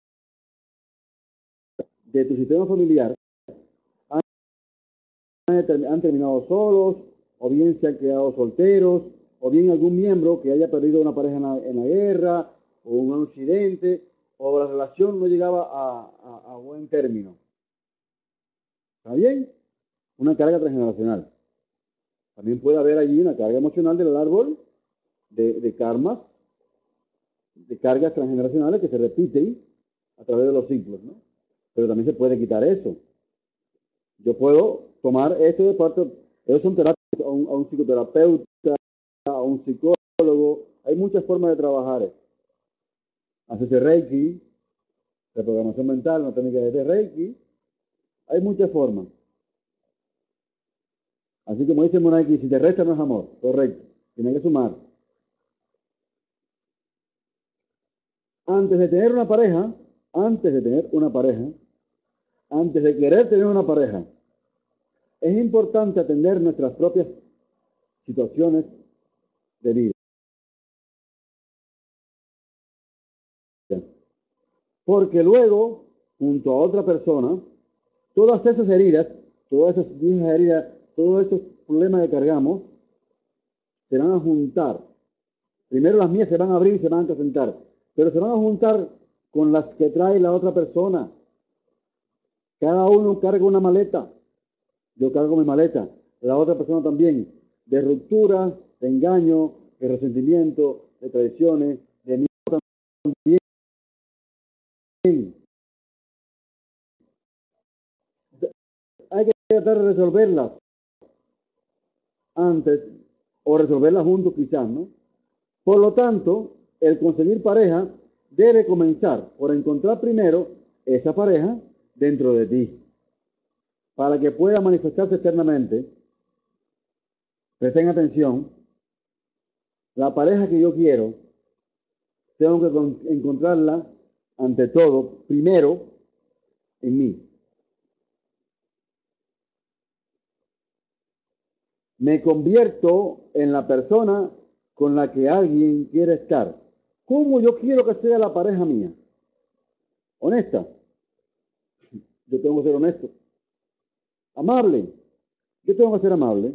de tu sistema familiar han, han terminado solos, o bien se han quedado solteros, o bien algún miembro que haya perdido una pareja en la, en la guerra, o un accidente, o la relación no llegaba a, a, a buen término. ¿Está bien? Una carga transgeneracional. También puede haber allí una carga emocional del árbol de, de karmas, de cargas transgeneracionales que se repiten a través de los ciclos, ¿no? Pero también se puede quitar eso. Yo puedo tomar esto de parte, ellos son terapias, a un, a un psicoterapeuta, a un psicólogo, hay muchas formas de trabajar. Hacerse Reiki, reprogramación mental, una técnica de Reiki, hay muchas formas. Así como dice Monaki, si te resta no es amor, correcto, tiene que sumar. Antes de tener una pareja, antes de tener una pareja, antes de querer tener una pareja, es importante atender nuestras propias situaciones de vida. Porque luego, junto a otra persona, todas esas heridas, todas esas viejas heridas, todos esos problemas que cargamos, se van a juntar. Primero las mías se van a abrir y se van a acrecentar, pero se van a juntar con las que trae la otra persona. Cada uno carga una maleta. Yo cargo mi maleta. La otra persona también. De ruptura, de engaño, de resentimiento, de traiciones, de miedo también. Hay que tratar de resolverlas antes o resolverlas juntos quizás, ¿no? Por lo tanto, el conseguir pareja debe comenzar por encontrar primero esa pareja dentro de ti, para que pueda manifestarse externamente. Presten atención, la pareja que yo quiero, tengo que encontrarla ante todo, primero, en mí. Me convierto en la persona con la que alguien quiere estar. ¿Cómo yo quiero que sea la pareja mía? Honesta. Yo tengo que ser honesto. Amable. Yo tengo que ser amable.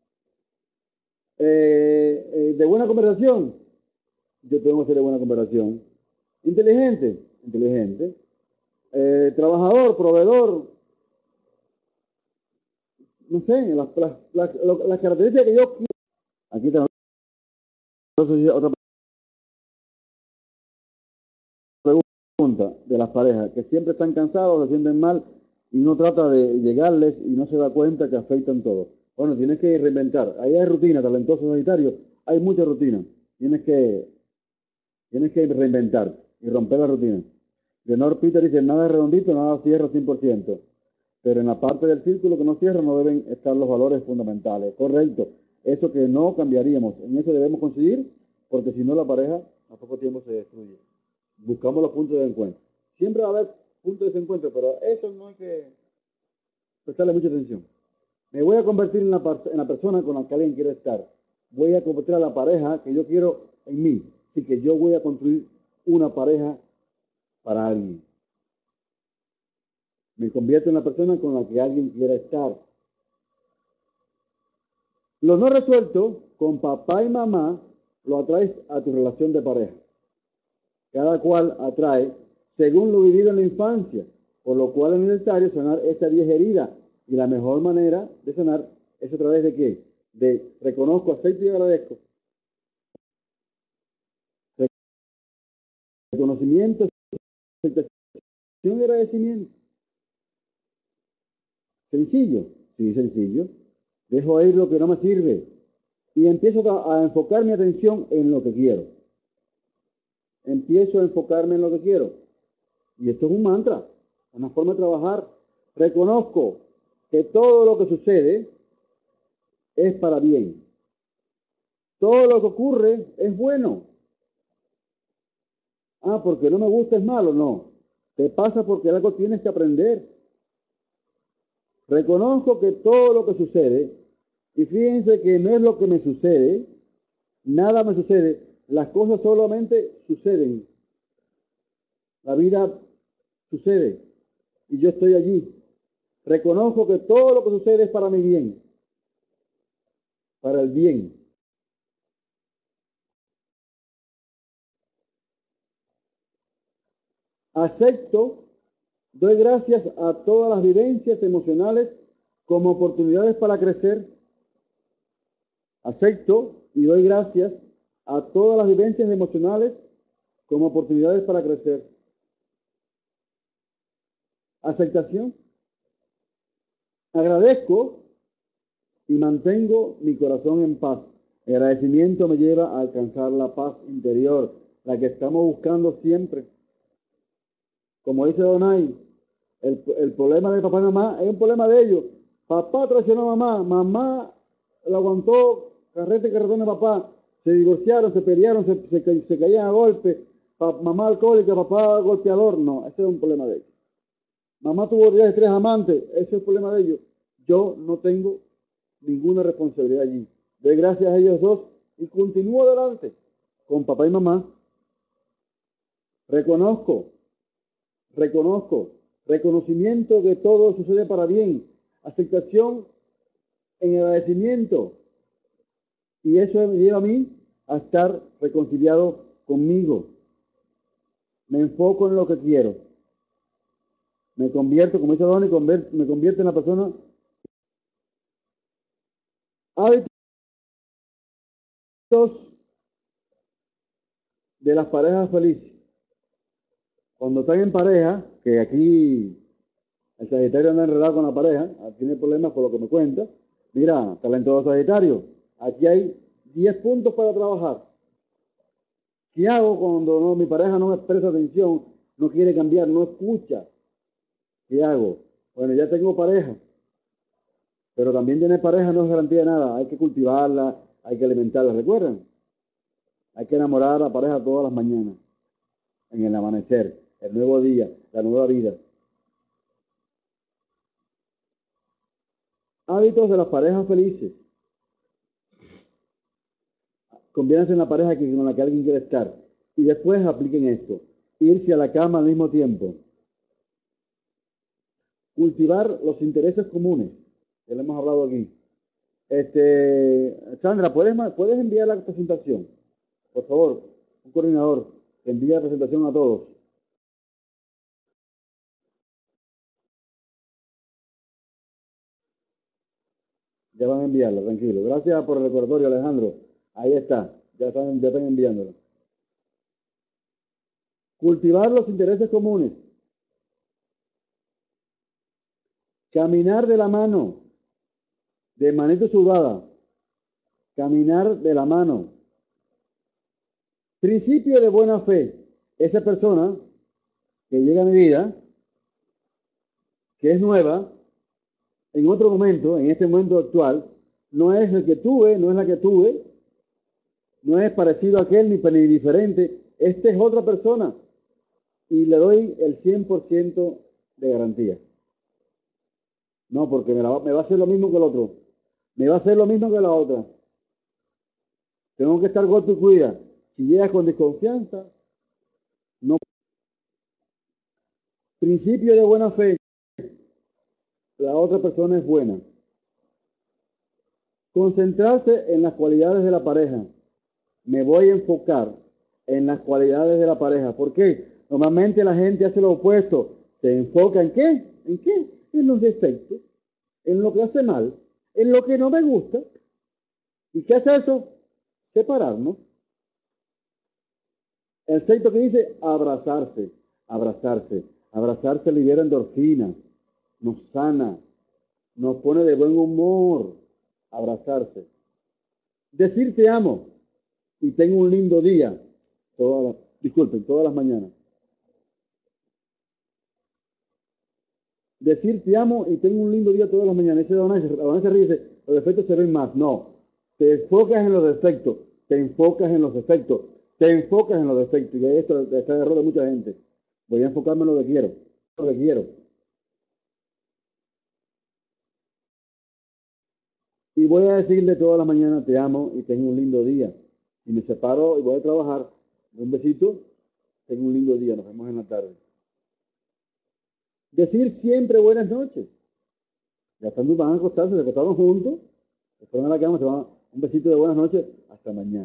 Eh, eh, de buena conversación. Yo tengo que ser de buena conversación. Inteligente. Inteligente. Eh, trabajador, proveedor. No sé, las, las, las, las características que yo quiero. Aquí tengo otra pregunta de las parejas, que siempre están cansados, se sienten mal y no trata de llegarles y no se da cuenta que afectan todo. Bueno, tienes que reinventar. Ahí hay rutina, talentoso Sagitario, hay mucha rutina. Tienes que, tienes que reinventar y romper la rutina. Leonor Peter dice, nada es redondito, nada cierra cien por ciento. Pero en la parte del círculo que no cierra no deben estar los valores fundamentales. Correcto. Eso que no cambiaríamos. En eso debemos conseguir, porque si no la pareja a poco tiempo se destruye. Buscamos los puntos de encuentro. Siempre va a haber puntos de desencuentro, pero eso no hay que prestarle mucha atención. Me voy a convertir en la, en la persona con la que alguien quiere estar. Voy a convertir a la pareja que yo quiero en mí. Así que yo voy a construir una pareja para alguien. Me convierto en la persona con la que alguien quiera estar. Lo no resuelto con papá y mamá lo atraes a tu relación de pareja. Cada cual atrae según lo vivido en la infancia, por lo cual es necesario sanar esa vieja herida. Y la mejor manera de sanar es a través de qué? De reconozco, acepto y agradezco. Reconocimiento, aceptación y agradecimiento. Sencillo, sí, sencillo. Dejo ir lo que no me sirve y empiezo a, a enfocar mi atención en lo que quiero. Empiezo a enfocarme en lo que quiero. Y esto es un mantra, una forma de trabajar. Reconozco que todo lo que sucede es para bien. Todo lo que ocurre es bueno. Ah, porque no me gusta es malo. No. Te pasa porque algo tienes que aprender. Reconozco que todo lo que sucede, y fíjense que no es lo que me sucede, nada me sucede, las cosas solamente suceden. La vida sucede y yo estoy allí. Reconozco que todo lo que sucede es para mi bien, para el bien. Acepto, doy gracias a todas las vivencias emocionales como oportunidades para crecer. Acepto y doy gracias a todas las vivencias emocionales como oportunidades para crecer. Aceptación. Agradezco y mantengo mi corazón en paz. El agradecimiento me lleva a alcanzar la paz interior, la que estamos buscando siempre. Como dice Donay, el, el problema de papá y mamá es un problema de ellos. Papá traicionó a mamá, mamá lo aguantó, carrete y carretón de papá, se divorciaron, se pelearon, se, se, se caían a golpe, pa, mamá alcohólica, papá golpeador. No, ese es un problema de ellos. Mamá tuvo tres amantes, ese es el problema de ellos. Yo no tengo ninguna responsabilidad allí. Doy gracias a ellos dos y continúo adelante con papá y mamá. Reconozco, reconozco, reconocimiento que todo sucede para bien, aceptación en agradecimiento. Y eso me lleva a mí a estar reconciliado conmigo. Me enfoco en lo que quiero. Me convierto, como dice Donny, me convierto en la persona. Hábitos de las parejas felices. Cuando están en pareja, que aquí el Sagitario anda enredado con la pareja, tiene problemas por lo que me cuenta. Mira, talentoso Sagitario, aquí hay diez puntos para trabajar. ¿Qué hago cuando no, mi pareja no me presta atención, no quiere cambiar, no escucha? ¿Qué hago? Bueno, ya tengo pareja, pero también tener pareja no es garantía de nada. Hay que cultivarla, hay que alimentarla. ¿Recuerdan? Hay que enamorar a la pareja todas las mañanas, en el amanecer, el nuevo día, la nueva vida. Hábitos de las parejas felices. conviértanse en la pareja que, con la que alguien quiere estar. Y después apliquen esto. Irse a la cama al mismo tiempo. Cultivar los intereses comunes. Ya lo hemos hablado aquí. Este, Sandra, ¿puedes, ¿puedes enviar la presentación? Por favor, un coordinador, envía la presentación a todos. Ya van a enviarla, tranquilo. Gracias por el recordatorio, Alejandro. Ahí está, ya están, ya están enviándolo. Cultivar los intereses comunes. Caminar de la mano, de manito sudada. Caminar de la mano. Principio de buena fe. Esa persona que llega a mi vida, que es nueva, en otro momento, en este momento actual, no es el que tuve, no es la que tuve, no es parecido a aquel ni, ni diferente. Esta es otra persona y le doy el cien por ciento de garantía. No, porque me, la, me va a hacer lo mismo que el otro. Me va a hacer lo mismo que la otra. Tengo que estar golpe y cuida. Si llegas con desconfianza, no. Principio de buena fe. La otra persona es buena. Concentrarse en las cualidades de la pareja. Me voy a enfocar en las cualidades de la pareja. ¿Por qué? Normalmente la gente hace lo opuesto. ¿Se enfoca en qué? ¿En qué? En los defectos, en lo que hace mal, en lo que no me gusta. ¿Y qué hace eso? Separarnos. El sexto que dice abrazarse, abrazarse. Abrazarse libera endorfinas, nos sana, nos pone de buen humor. Abrazarse. Decir te amo y tengo un lindo día. Todas las, disculpen, todas las mañanas. Decir te amo y tengo un lindo día todas las mañanas. Ese Adonai se ríe y dice, los defectos se ven más. No, te enfocas en los defectos, te enfocas en los defectos, te enfocas en los defectos. Y esto está de error de mucha gente. Voy a enfocarme en lo que quiero, lo que quiero. Y voy a decirle todas las mañanas, te amo y tengo un lindo día. Y me separo y voy a trabajar. Un besito, tengo un lindo día, nos vemos en la tarde. Decir siempre buenas noches. Ya están, van a acostarse, se acostaron juntos, se fueron a la cama, se van, un besito de buenas noches, hasta mañana.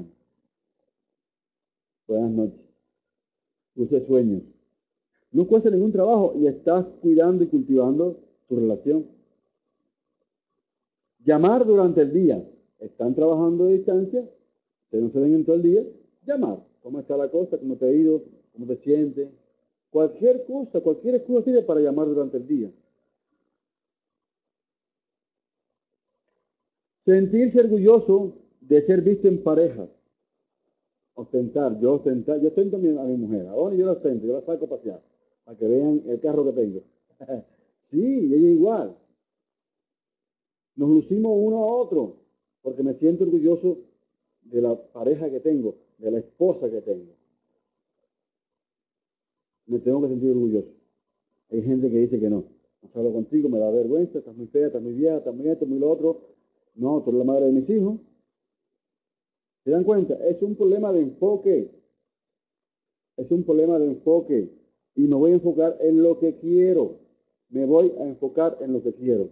Buenas noches. Dulces sueños. No cuesta ningún trabajo y estás cuidando y cultivando tu relación. Llamar durante el día. Están trabajando a distancia, si no se ven en todo el día, llamar. ¿Cómo está la cosa? ¿Cómo te ha ido? ¿Cómo te sientes? Cualquier cosa, cualquier excusa sirve para llamar durante el día. Sentirse orgulloso de ser visto en parejas. Ostentar, yo ostentar, yo ostento a mi, a mi mujer. Ahora yo la ostento, yo la saco a pasear, para que vean el carro que tengo. Sí, ella igual. Nos lucimos uno a otro, porque me siento orgulloso de la pareja que tengo, de la esposa que tengo. Me tengo que sentir orgulloso. Hay gente que dice que no. No hablo contigo, me da vergüenza, estás muy fea, estás muy vieja, estás muy esto, muy lo otro. No, tú eres la madre de mis hijos. ¿Se dan cuenta? Es un problema de enfoque. Es un problema de enfoque. Y me voy a enfocar en lo que quiero. Me voy a enfocar en lo que quiero.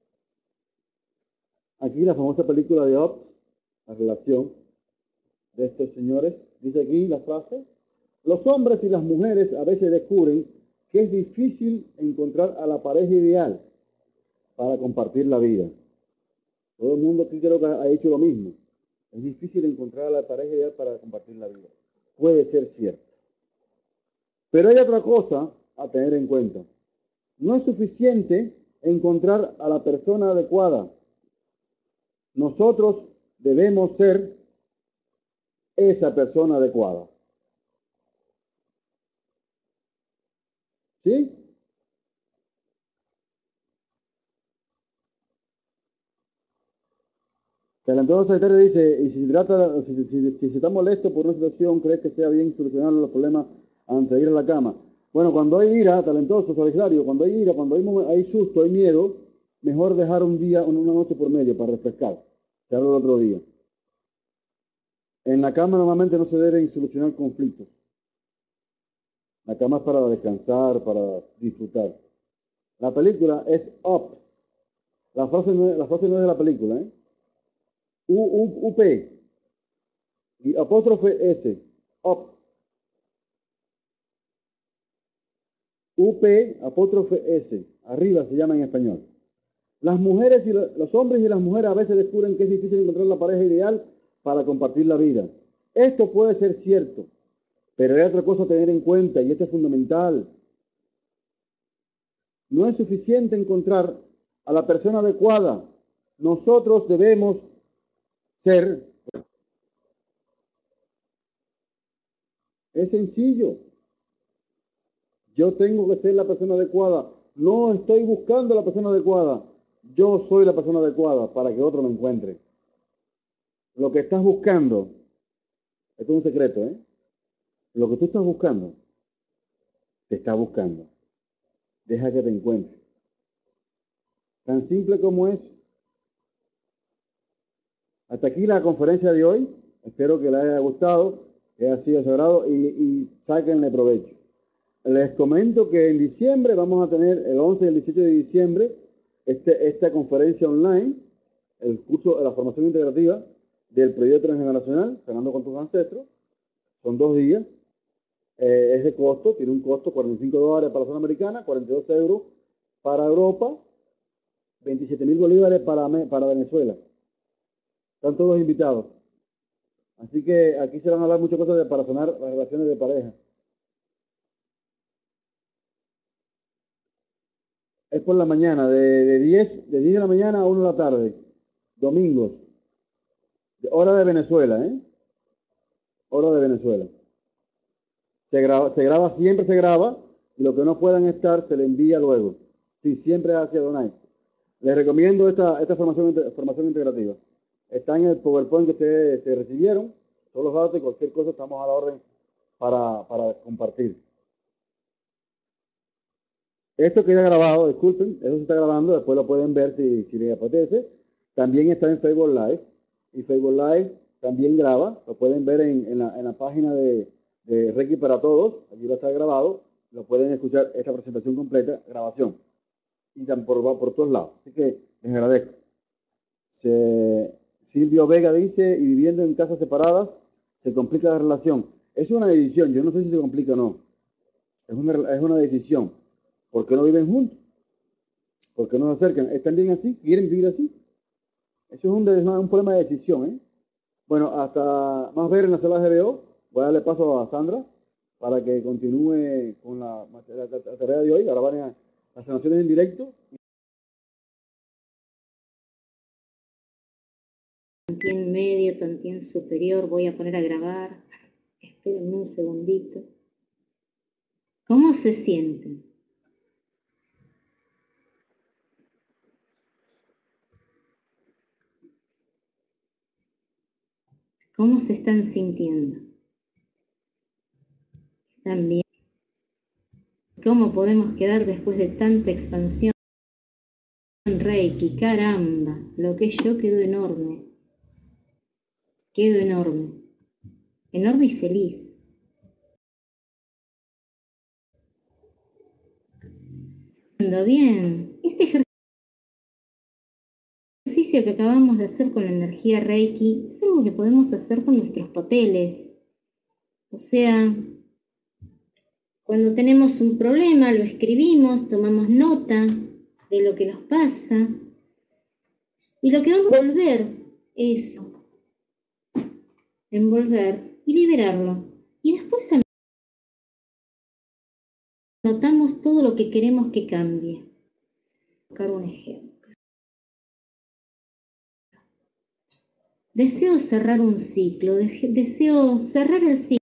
Aquí la famosa película de Ops, la relación de estos señores. Dice aquí la frase. Los hombres y las mujeres a veces descubren que es difícil encontrar a la pareja ideal para compartir la vida. Todo el mundo aquí creo que ha hecho lo mismo. Es difícil encontrar a la pareja ideal para compartir la vida. Puede ser cierto. Pero hay otra cosa a tener en cuenta. No es suficiente encontrar a la persona adecuada. Nosotros debemos ser esa persona adecuada. ¿Sí? El entonces secretario dice, y si se trata, si, si, si, si está molesto por una situación, ¿crees que sea bien solucionar los problemas antes de ir a la cama? Bueno, cuando hay ira, talentoso, solidario, cuando hay ira, cuando hay, hay susto, hay miedo, mejor dejar un día, una noche por medio para refrescar. Se habla el otro día. En la cama normalmente no se deben solucionar conflictos. La cama es para descansar, para disfrutar. La película es Up. La frase no es, la frase no es de la película, ¿eh? U, U, U, P. Y apóstrofe S. Up. U, P, apóstrofe S. Arriba se llama en español. Las mujeres y lo, los hombres y las mujeres a veces descubren que es difícil encontrar la pareja ideal para compartir la vida. Esto puede ser cierto, pero hay otra cosa a tener en cuenta y esto es fundamental. No es suficiente encontrar a la persona adecuada. Nosotros debemos ser. Es sencillo. Yo tengo que ser la persona adecuada. No estoy buscando la persona adecuada. Yo soy la persona adecuada para que otro me encuentre. Lo que estás buscando, esto es un secreto, ¿eh? Lo que tú estás buscando, te está buscando. Deja que te encuentre. Tan simple como es. Hasta aquí la conferencia de hoy. Espero que les haya gustado, que haya sido sagrado y, y sáquenle provecho. Les comento que en diciembre vamos a tener, el once y el dieciocho de diciembre, este, esta conferencia online, el curso de la formación integrativa del proyecto transgeneracional, Sanando con tus ancestros. Son dos días. Eh, es de costo, tiene un costo cuarenta y cinco dólares para la zona americana, cuarenta y dos euros para Europa, veintisiete mil bolívares para, para Venezuela. Están todos invitados. Así que aquí se van a hablar muchas cosas de, para sanar las relaciones de pareja. Es por la mañana, de, de, diez, de diez de la mañana a una de la tarde, domingos, hora de Venezuela, ¿eh? Hora de Venezuela. Se graba, se graba, siempre se graba, y lo que no puedan estar se le envía luego. Sí, siempre hacia Donai. Les recomiendo esta, esta formación, formación integrativa. Está en el PowerPoint que ustedes se recibieron, todos los datos y cualquier cosa estamos a la orden para, para compartir. Esto queda grabado, disculpen, eso se está grabando, después lo pueden ver si, si les apetece. También está en Facebook Live, y Facebook Live también graba, lo pueden ver en, en, la, en la página de, de Reiki para Todos, allí va a estar grabado, lo pueden escuchar esta presentación completa, grabación, y también por, por todos lados. Así que les agradezco. Se, Silvio Vega dice, y viviendo en casas separadas, se complica la relación. Es una decisión, yo no sé si se complica o no, es una, es una decisión. ¿Por qué no viven juntos? ¿Por qué no se acercan? ¿Están bien así? ¿Quieren vivir así? Eso es un, un problema de decisión, ¿eh? Bueno, hasta más ver en la sala de G B O. Voy a darle paso a Sandra para que continúe con la, la, la tarea de hoy. Ahora van a las sanaciones en directo. Tantien medio, tantien superior. Voy a poner a grabar. Espérenme un segundito. ¿Cómo se sienten? ¿Cómo se están sintiendo? ¿Están bien? ¿Cómo podemos quedar después de tanta expansión? Reiki, caramba, lo que es yo quedo enorme. Quedo enorme. Enorme y feliz. Ando bien. Este ejercicio que acabamos de hacer con la energía Reiki es algo que podemos hacer con nuestros papeles. O sea, cuando tenemos un problema, lo escribimos, tomamos nota de lo que nos pasa y lo que vamos a envolver es envolver y liberarlo. Y después anotamos todo lo que queremos que cambie. Voy a buscar un ejemplo. Deseo cerrar un ciclo, deseo cerrar el ciclo.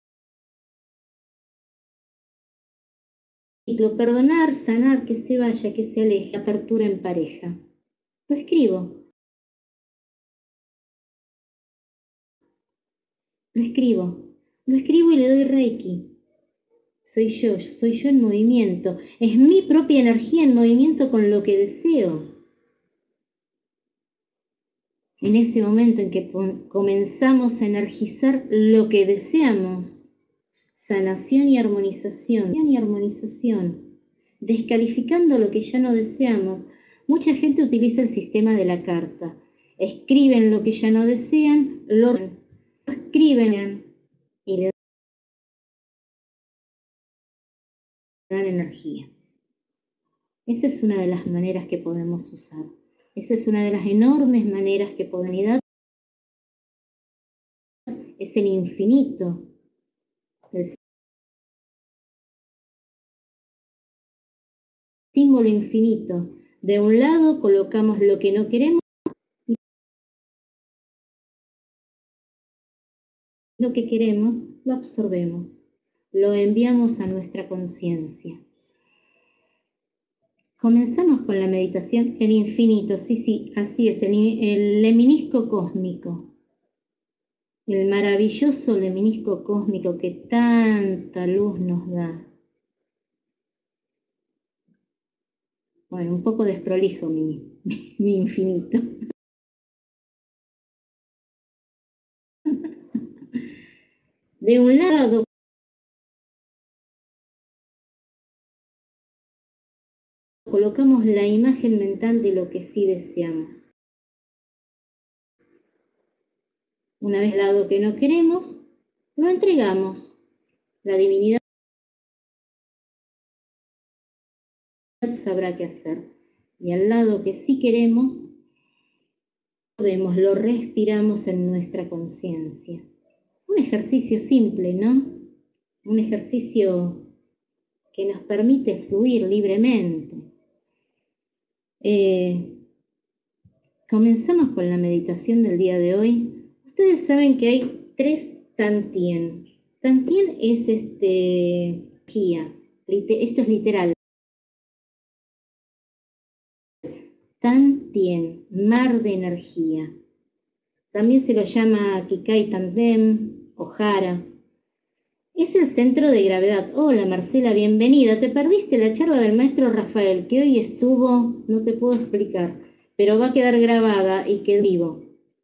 Perdonar, sanar, que se vaya, que se aleje, apertura en pareja. Lo escribo. Lo escribo. Lo escribo y le doy Reiki. Soy yo, soy yo en movimiento. Es mi propia energía en movimiento con lo que deseo. en ese momento en que comenzamos a energizar lo que deseamos, sanación y armonización, y armonización, descalificando lo que ya no deseamos. Mucha gente utiliza el sistema de la carta. Escriben lo que ya no desean, lo escriben y le dan energía. Esa es una de las maneras que podemos usar. Esa es una de las enormes maneras que podemos dar. Es el infinito. El símbolo infinito. De un lado colocamos lo que no queremos y lo que queremos lo absorbemos. Lo enviamos a nuestra conciencia. Comenzamos con la meditación, el infinito, sí, sí, así es, el, el leminisco cósmico, el maravilloso leminisco cósmico que tanta luz nos da. Bueno, un poco desprolijo mi, mi infinito. De un lado, colocamos la imagen mental de lo que sí deseamos. Una vez al lado que no queremos, lo entregamos. La divinidad sabrá qué hacer. Y al lado que sí queremos, vemos, lo respiramos en nuestra conciencia. Un ejercicio simple, ¿no? Un ejercicio que nos permite fluir libremente. Eh, comenzamos con la meditación del día de hoy. Ustedes saben que hay tres tantien. Tantien es este energía. Esto es literal. Tantien, mar de energía. También se lo llama Kikai Tandem o Jara. Es el centro de gravedad. Hola Marcela, bienvenida. Te perdiste la charla del maestro Rafael, que hoy estuvo, no te puedo explicar, pero va a quedar grabada y quedó vivo.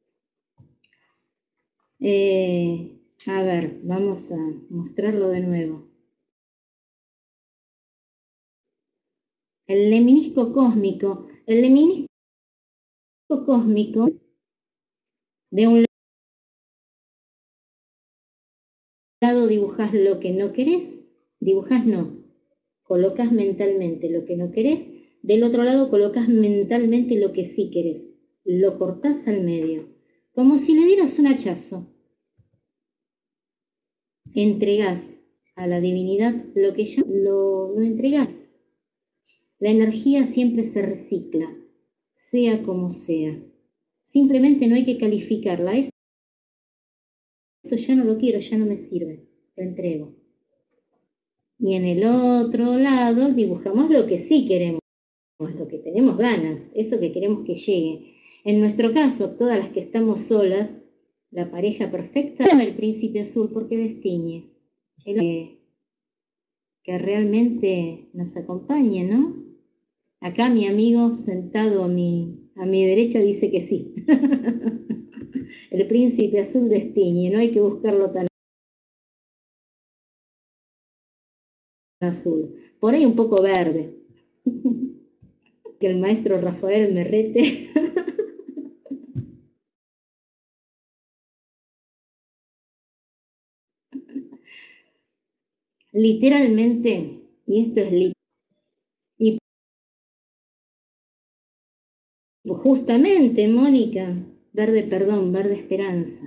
Eh, a ver, vamos a mostrarlo de nuevo. El leminisco cósmico. El leminisco cósmico, de un lado dibujás lo que no querés, dibujás no, colocas mentalmente lo que no querés, del otro lado colocas mentalmente lo que sí querés, lo cortás al medio, como si le dieras un hachazo. Entregás a la divinidad lo que ya lo, lo entregás. La energía siempre se recicla, sea como sea. Simplemente no hay que calificarla. Esto ya no lo quiero, ya no me sirve, lo entrego. Y en el otro lado dibujamos lo que sí queremos, lo que tenemos ganas, eso que queremos que llegue. En nuestro caso, todas las que estamos solas, la pareja perfecta, el príncipe azul, porque destiñe. El que, que realmente nos acompañe, ¿no? Acá mi amigo sentado a mi, a mi derecha dice que sí. El príncipe azul destiñe, no hay que buscarlo tan azul. Por ahí un poco verde. Que el maestro Rafael me rete. Literalmente, y esto es literal, y justamente, Mónica, verde perdón, verde esperanza.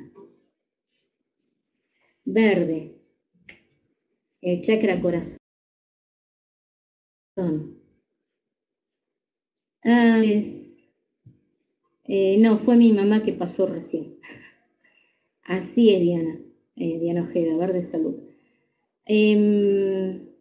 Verde, el chakra corazón. Ah, es, eh, no, fue mi mamá que pasó recién. Así es, Diana, eh, Diana Ojeda, verde salud. Eh,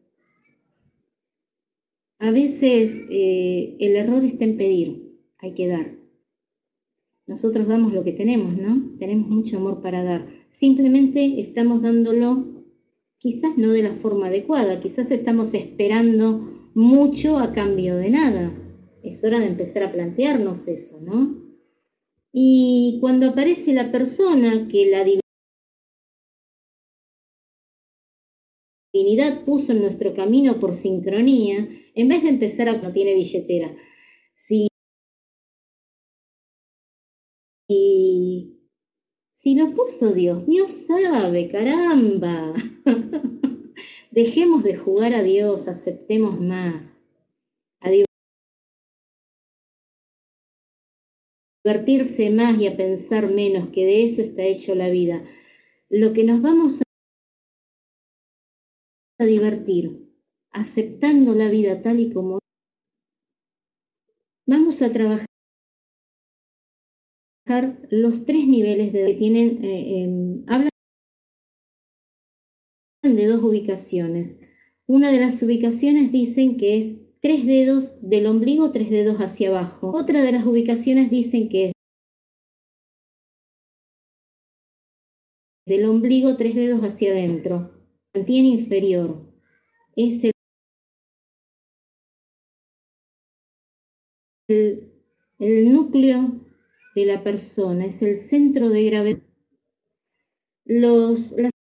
a veces eh, el error está en pedir, hay que dar. Nosotros damos lo que tenemos, ¿no? Tenemos mucho amor para dar. Simplemente estamos dándolo, quizás no de la forma adecuada, quizás estamos esperando mucho a cambio de nada. Es hora de empezar a plantearnos eso, ¿no? Y cuando aparece la persona que la divinidad puso en nuestro camino por sincronía, en vez de empezar a no tiene billetera, si, si, si lo puso Dios, Dios sabe, caramba. Dejemos de jugar a Dios, aceptemos más. A divertirse más y a pensar menos, que de eso está hecho la vida. Lo que nos vamos a divertir, aceptando la vida tal y como es, vamos a trabajar los tres niveles de que tienen, eh, eh, hablan de dos ubicaciones. Una de las ubicaciones dicen que es tres dedos del ombligo, tres dedos hacia abajo. Otra de las ubicaciones dicen que es del ombligo, tres dedos hacia adentro. Mantiene inferior. Es el, el, el núcleo de la persona, es el centro de gravedad. Los, las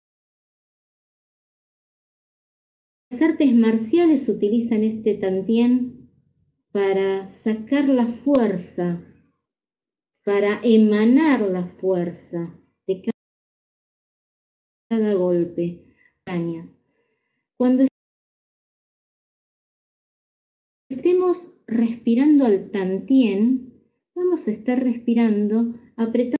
artes marciales utilizan este tantien para sacar la fuerza, para emanar la fuerza de cada cada golpe. Cuando estemos respirando al tantien, vamos a estar respirando, apretando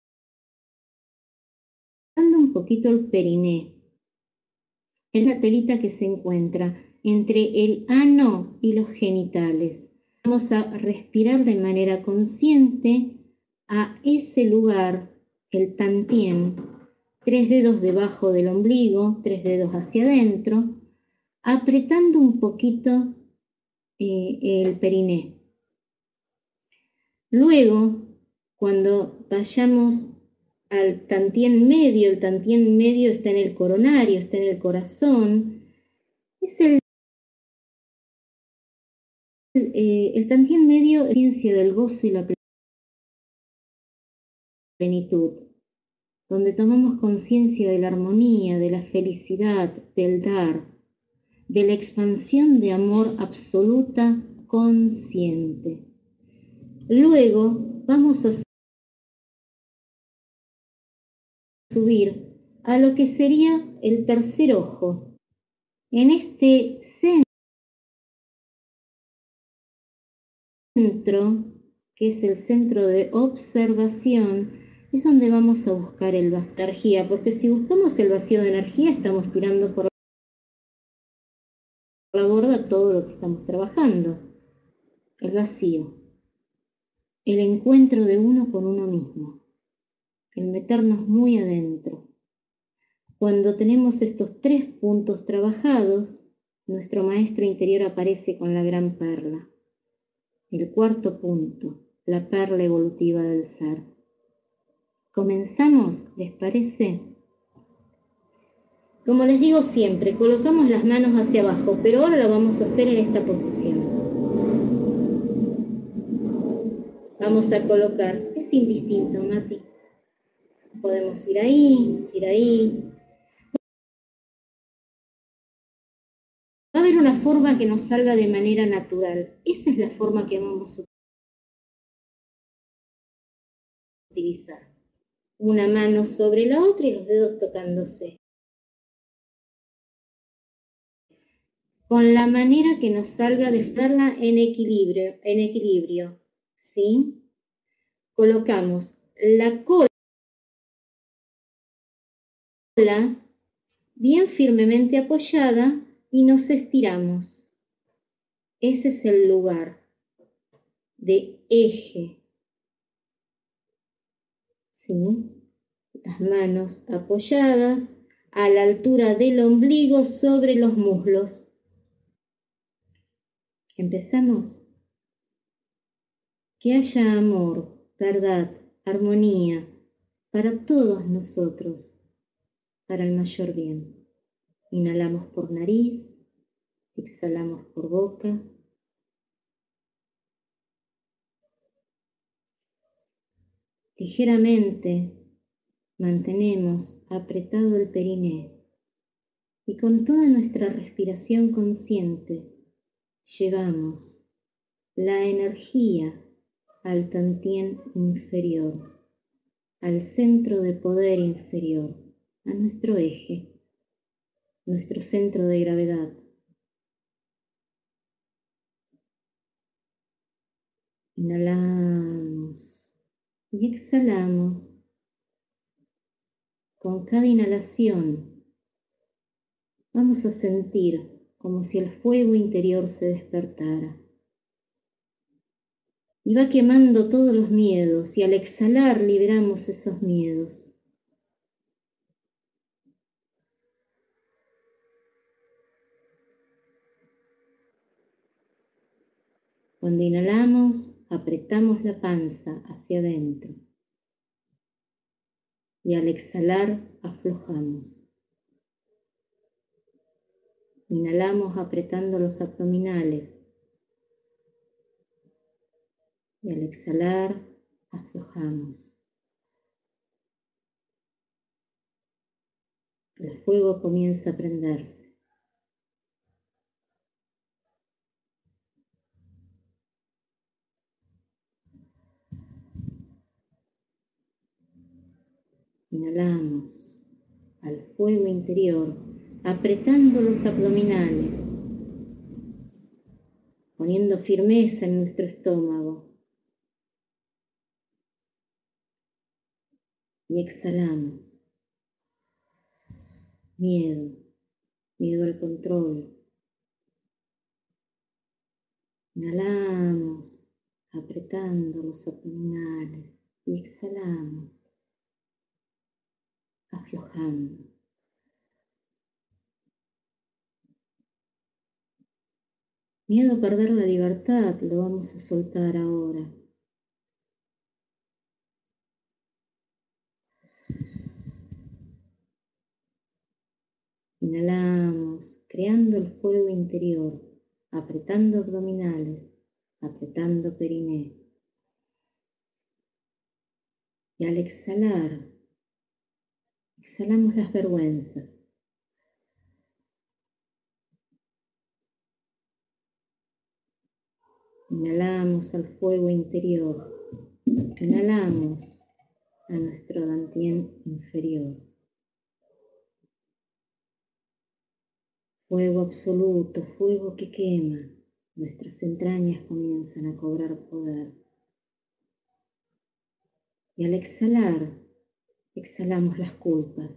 un poquito el periné. Es la telita que se encuentra entre el ano y los genitales. Vamos a respirar de manera consciente a ese lugar, el tantien. Tres dedos debajo del ombligo, tres dedos hacia adentro, apretando un poquito eh, el periné. Luego, cuando vayamos al tantien medio, el tantien medio está en el coronario, está en el corazón, es el, eh, el tantien medio, es la ciencia del gozo y la plenitud, donde tomamos conciencia de la armonía, de la felicidad, del dar, de la expansión de amor absoluta consciente. Luego vamos a subir a lo que sería el tercer ojo. En este centro, que es el centro de observación, es donde vamos a buscar el vacío de energía, porque si buscamos el vacío de energía estamos tirando por la borda todo lo que estamos trabajando. El vacío, el encuentro de uno con uno mismo, el meternos muy adentro. Cuando tenemos estos tres puntos trabajados, nuestro maestro interior aparece con la gran perla. El cuarto punto, la perla evolutiva del ser. ¿Comenzamos? ¿Les parece? Como les digo siempre, colocamos las manos hacia abajo, pero ahora lo vamos a hacer en esta posición. Vamos a colocar, es indistinto, Mati. Podemos ir ahí, ir ahí. Va a haber una forma que nos salga de manera natural. Esa es la forma que vamos a utilizar. Una mano sobre la otra y los dedos tocándose. Con la manera que nos salga de estarla en equilibrio, en equilibrio, ¿sí? Colocamos la cola bien firmemente apoyada y nos estiramos. Ese es el lugar de eje, ¿sí? Las manos apoyadas a la altura del ombligo sobre los muslos. ¿Empezamos? Que haya amor, verdad, armonía para todos nosotros, para el mayor bien. Inhalamos por nariz, exhalamos por boca. Ligeramente mantenemos apretado el periné y con toda nuestra respiración consciente llevamos la energía al tantien inferior, al centro de poder inferior, a nuestro eje, nuestro centro de gravedad. Inhalamos y exhalamos. Con cada inhalación vamos a sentir como si el fuego interior se despertara. Y va quemando todos los miedos y al exhalar liberamos esos miedos. Cuando inhalamos, apretamos la panza hacia adentro. Y al exhalar, aflojamos. Inhalamos apretando los abdominales. Y al exhalar, aflojamos. El fuego comienza a prenderse. Inhalamos al fuego interior, apretando los abdominales, poniendo firmeza en nuestro estómago. Y exhalamos. Miedo, miedo al control. Inhalamos, apretando los abdominales y exhalamos, aflojando. Miedo a perder la libertad, lo vamos a soltar ahora. Inhalamos, creando el fuego interior, apretando abdominales, apretando periné. Y al exhalar, exhalamos las vergüenzas. Inhalamos al fuego interior, inhalamos a nuestro dantien inferior. Fuego absoluto, fuego que quema, nuestras entrañas comienzan a cobrar poder. Y al exhalar, exhalamos las culpas.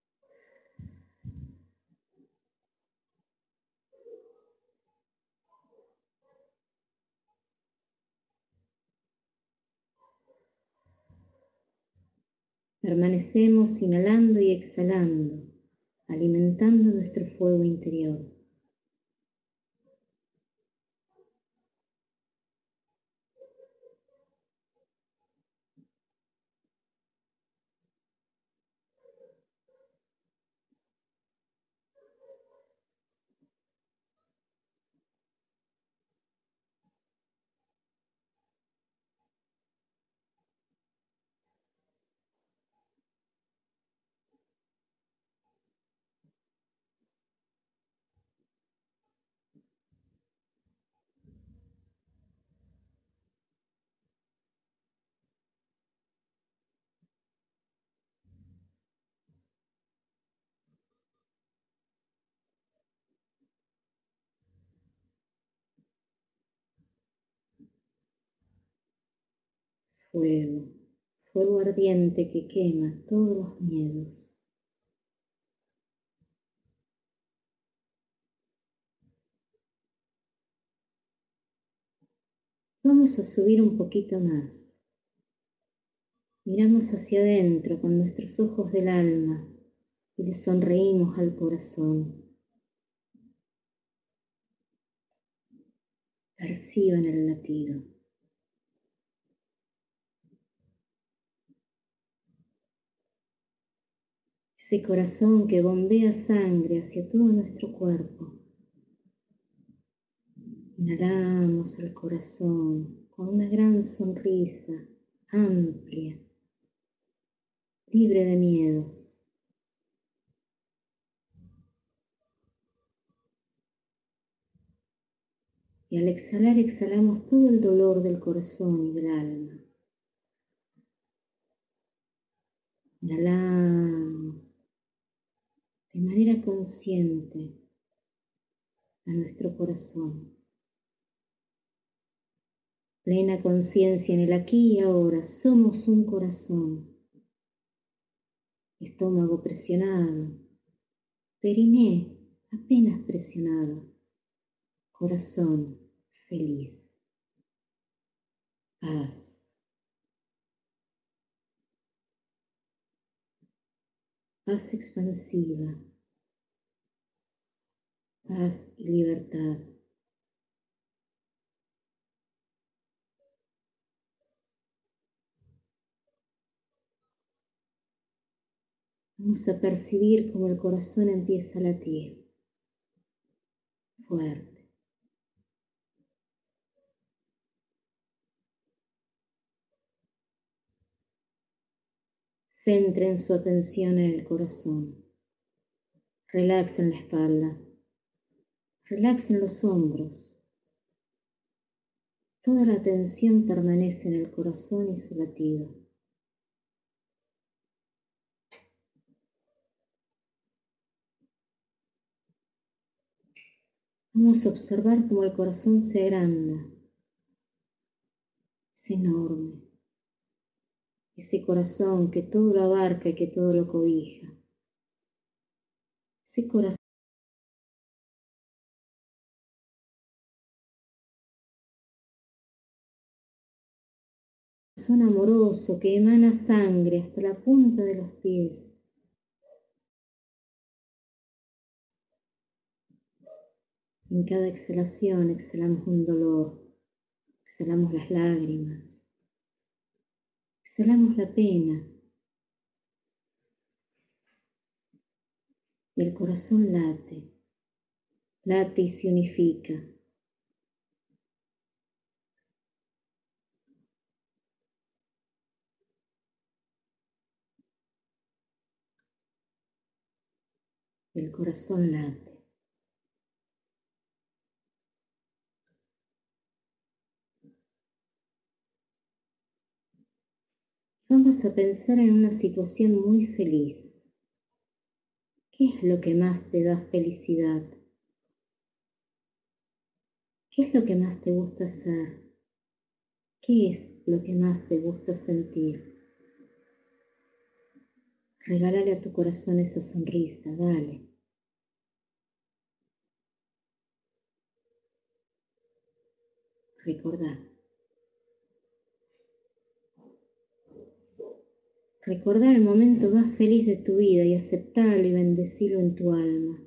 Permanecemos inhalando y exhalando, alimentando nuestro fuego interior. Fuego, fuego ardiente que quema todos los miedos. Vamos a subir un poquito más. Miramos hacia adentro con nuestros ojos del alma y le sonreímos al corazón. Perciban el latido. Ese corazón que bombea sangre hacia todo nuestro cuerpo. Inhalamos el corazón con una gran sonrisa amplia, libre de miedos. Y al exhalar, exhalamos todo el dolor del corazón y del alma. Inhalamos de manera consciente a nuestro corazón. Plena conciencia en el aquí y ahora. Somos un corazón. Estómago presionado. Periné apenas presionado. Corazón feliz. Paz. Paz expansiva. Paz y libertad. Vamos a percibir cómo el corazón empieza a latir. Fuerte. Centren su atención en el corazón. Relaxen la espalda. Relaxen los hombros. Toda la tensión permanece en el corazón y su latido. Vamos a observar cómo el corazón se agranda. Es enorme. Ese corazón que todo lo abarca y que todo lo cobija. Ese corazón amoroso que emana sangre hasta la punta de los pies. En cada exhalación exhalamos un dolor, exhalamos las lágrimas, exhalamos la pena. Y el corazón late, late y se unifica. El corazón late. Vamos a pensar en una situación muy feliz. ¿Qué es lo que más te da felicidad? ¿Qué es lo que más te gusta hacer? ¿Qué es lo que más te gusta sentir? Regálale a tu corazón esa sonrisa, dale. Recordá. Recordá el momento más feliz de tu vida y aceptalo y bendecilo en tu alma.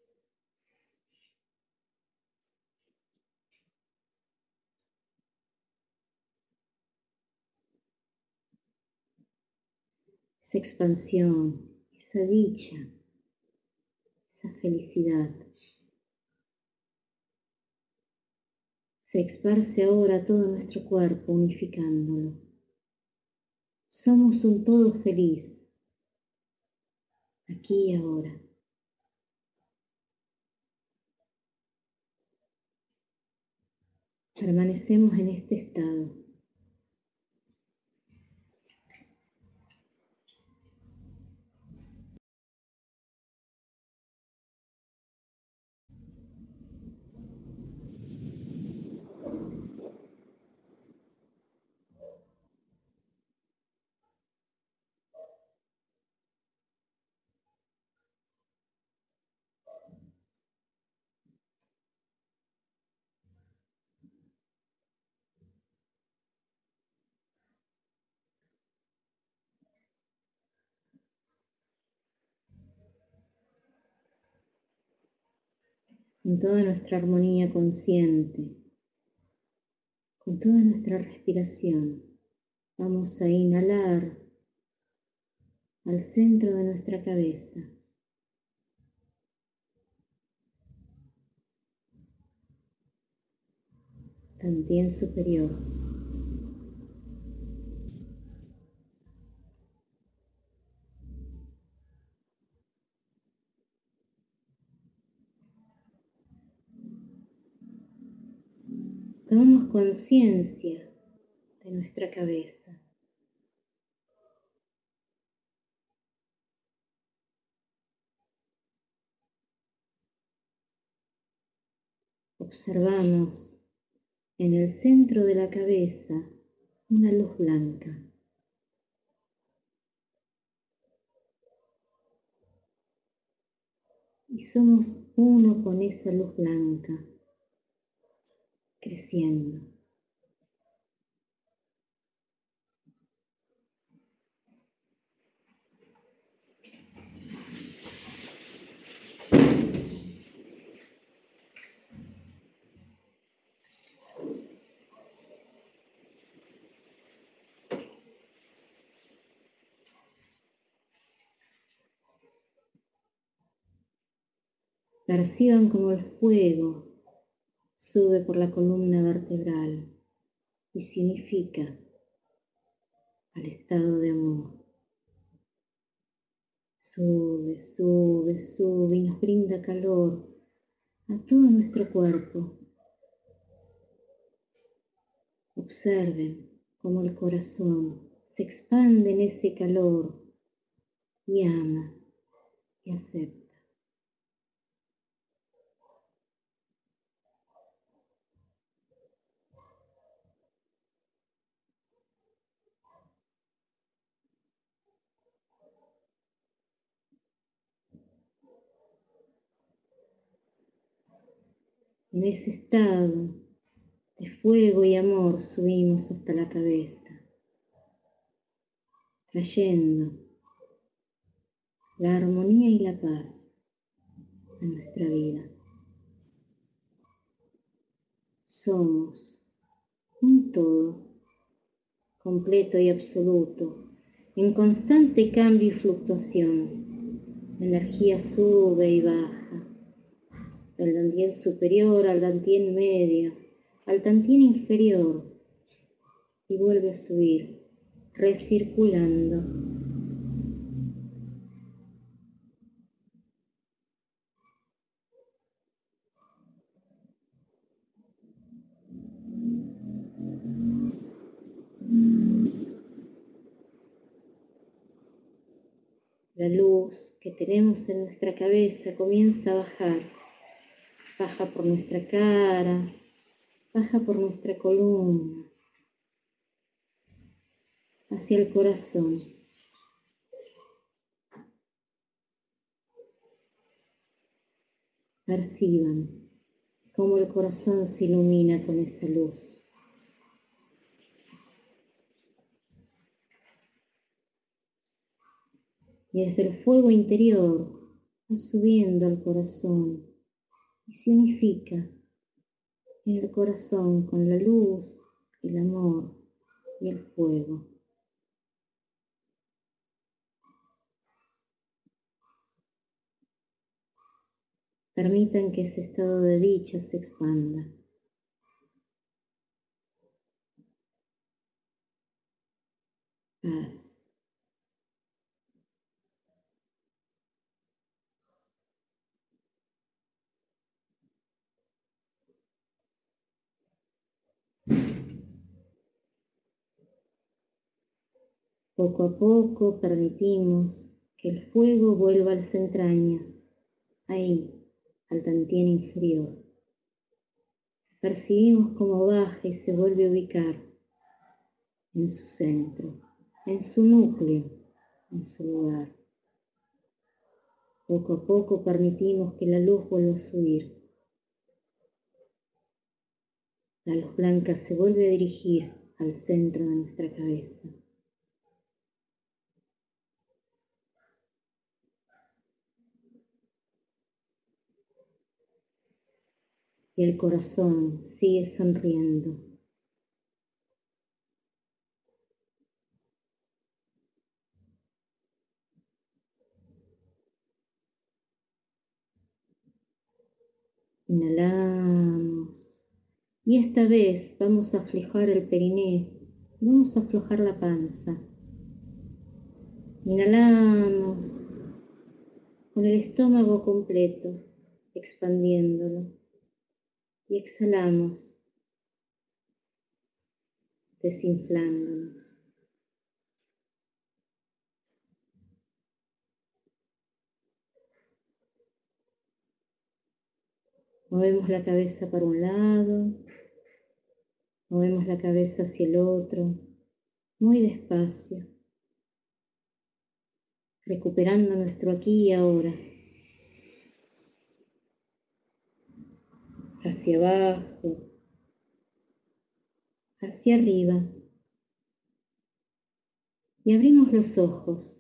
Esa expansión, esa dicha, esa felicidad. Se esparce ahora a todo nuestro cuerpo, unificándolo. Somos un todo feliz, aquí y ahora. Permanecemos en este estado. Con toda nuestra armonía consciente, con toda nuestra respiración, vamos a inhalar al centro de nuestra cabeza. Tantien superior. Tomamos conciencia de nuestra cabeza. Observamos en el centro de la cabeza una luz blanca. Y somos uno con esa luz blanca, creciendo. Perciban como el fuego sube por la columna vertebral y se unifica al estado de amor. Sube, sube, sube y nos brinda calor a todo nuestro cuerpo. Observen cómo el corazón se expande en ese calor y ama y acepta. En ese estado de fuego y amor subimos hasta la cabeza, trayendo la armonía y la paz a nuestra vida. Somos un todo, completo y absoluto, en constante cambio y fluctuación. La energía sube y baja, del Dantien superior al Dantien medio, al Dantien inferior, y vuelve a subir, recirculando. La luz que tenemos en nuestra cabeza comienza a bajar. Baja por nuestra cara, baja por nuestra columna, hacia el corazón. Perciban cómo el corazón se ilumina con esa luz. Y desde el fuego interior va subiendo al corazón y se unifica en el corazón con la luz, el amor y el fuego. Permitan que ese estado de dicha se expanda. Paz. Poco a poco permitimos que el fuego vuelva a las entrañas, ahí, al Dantien inferior. Percibimos cómo baja y se vuelve a ubicar en su centro, en su núcleo, en su lugar. Poco a poco permitimos que la luz vuelva a subir. La luz blanca se vuelve a dirigir al centro de nuestra cabeza. Y el corazón sigue sonriendo. Inhalamos. Y esta vez vamos a aflojar el periné. Vamos a aflojar la panza. Inhalamos con el estómago completo, expandiéndolo. Y exhalamos, desinflándonos. Movemos la cabeza para un lado, movemos la cabeza hacia el otro, muy despacio, recuperando nuestro aquí y ahora. Hacia abajo, hacia arriba. Y abrimos los ojos.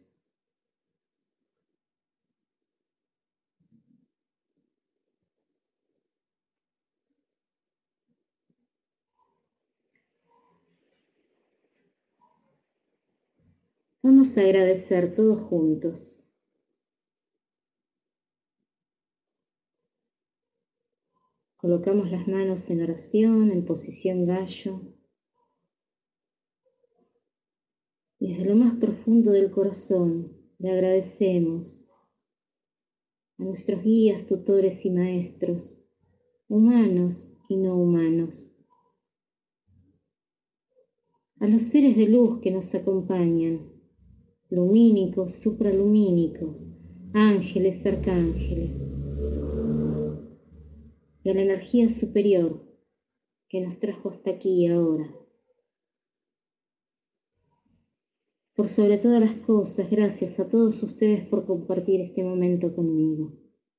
Vamos a agradecer todos juntos. Colocamos las manos en oración, en posición gallo. Desde lo más profundo del corazón le agradecemos a nuestros guías, tutores y maestros, humanos y no humanos, a los seres de luz que nos acompañan, lumínicos, supralumínicos, ángeles, arcángeles, y a la energía superior que nos trajo hasta aquí y ahora. Por sobre todas las cosas, gracias a todos ustedes por compartir este momento conmigo.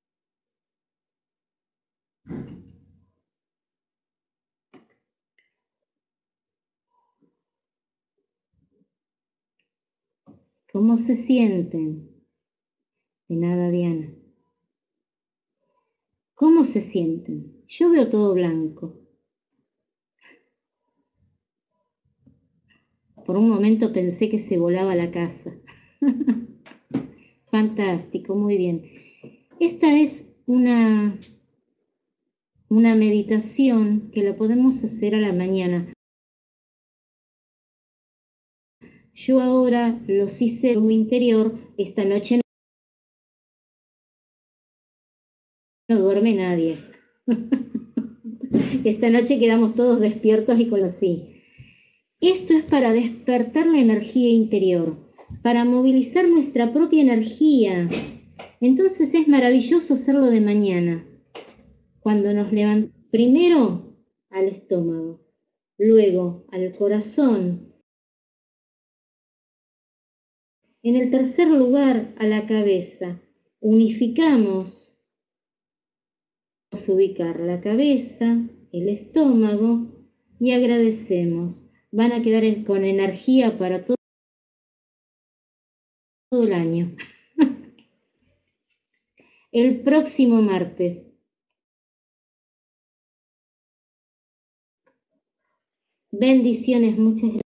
¿Cómo se sienten? De nada, Diana. ¿Cómo se sienten? Yo veo todo blanco. Por un momento pensé que se volaba la casa. Fantástico, muy bien. Esta es una, una meditación que la podemos hacer a la mañana. Yo ahora los hice en mi interior. Esta noche no duerme nadie. Esta noche quedamos todos despiertos y con los sí. Esto es para despertar la energía interior, para movilizar nuestra propia energía. Entonces es maravilloso hacerlo de mañana, cuando nos levantamos primero al estómago, luego al corazón, en el tercer lugar a la cabeza. Unificamos, vamos a ubicar la cabeza, el estómago y agradecemos. Van a quedar en, con energía para todo, todo el año. El próximo martes. Bendiciones, muchas gracias.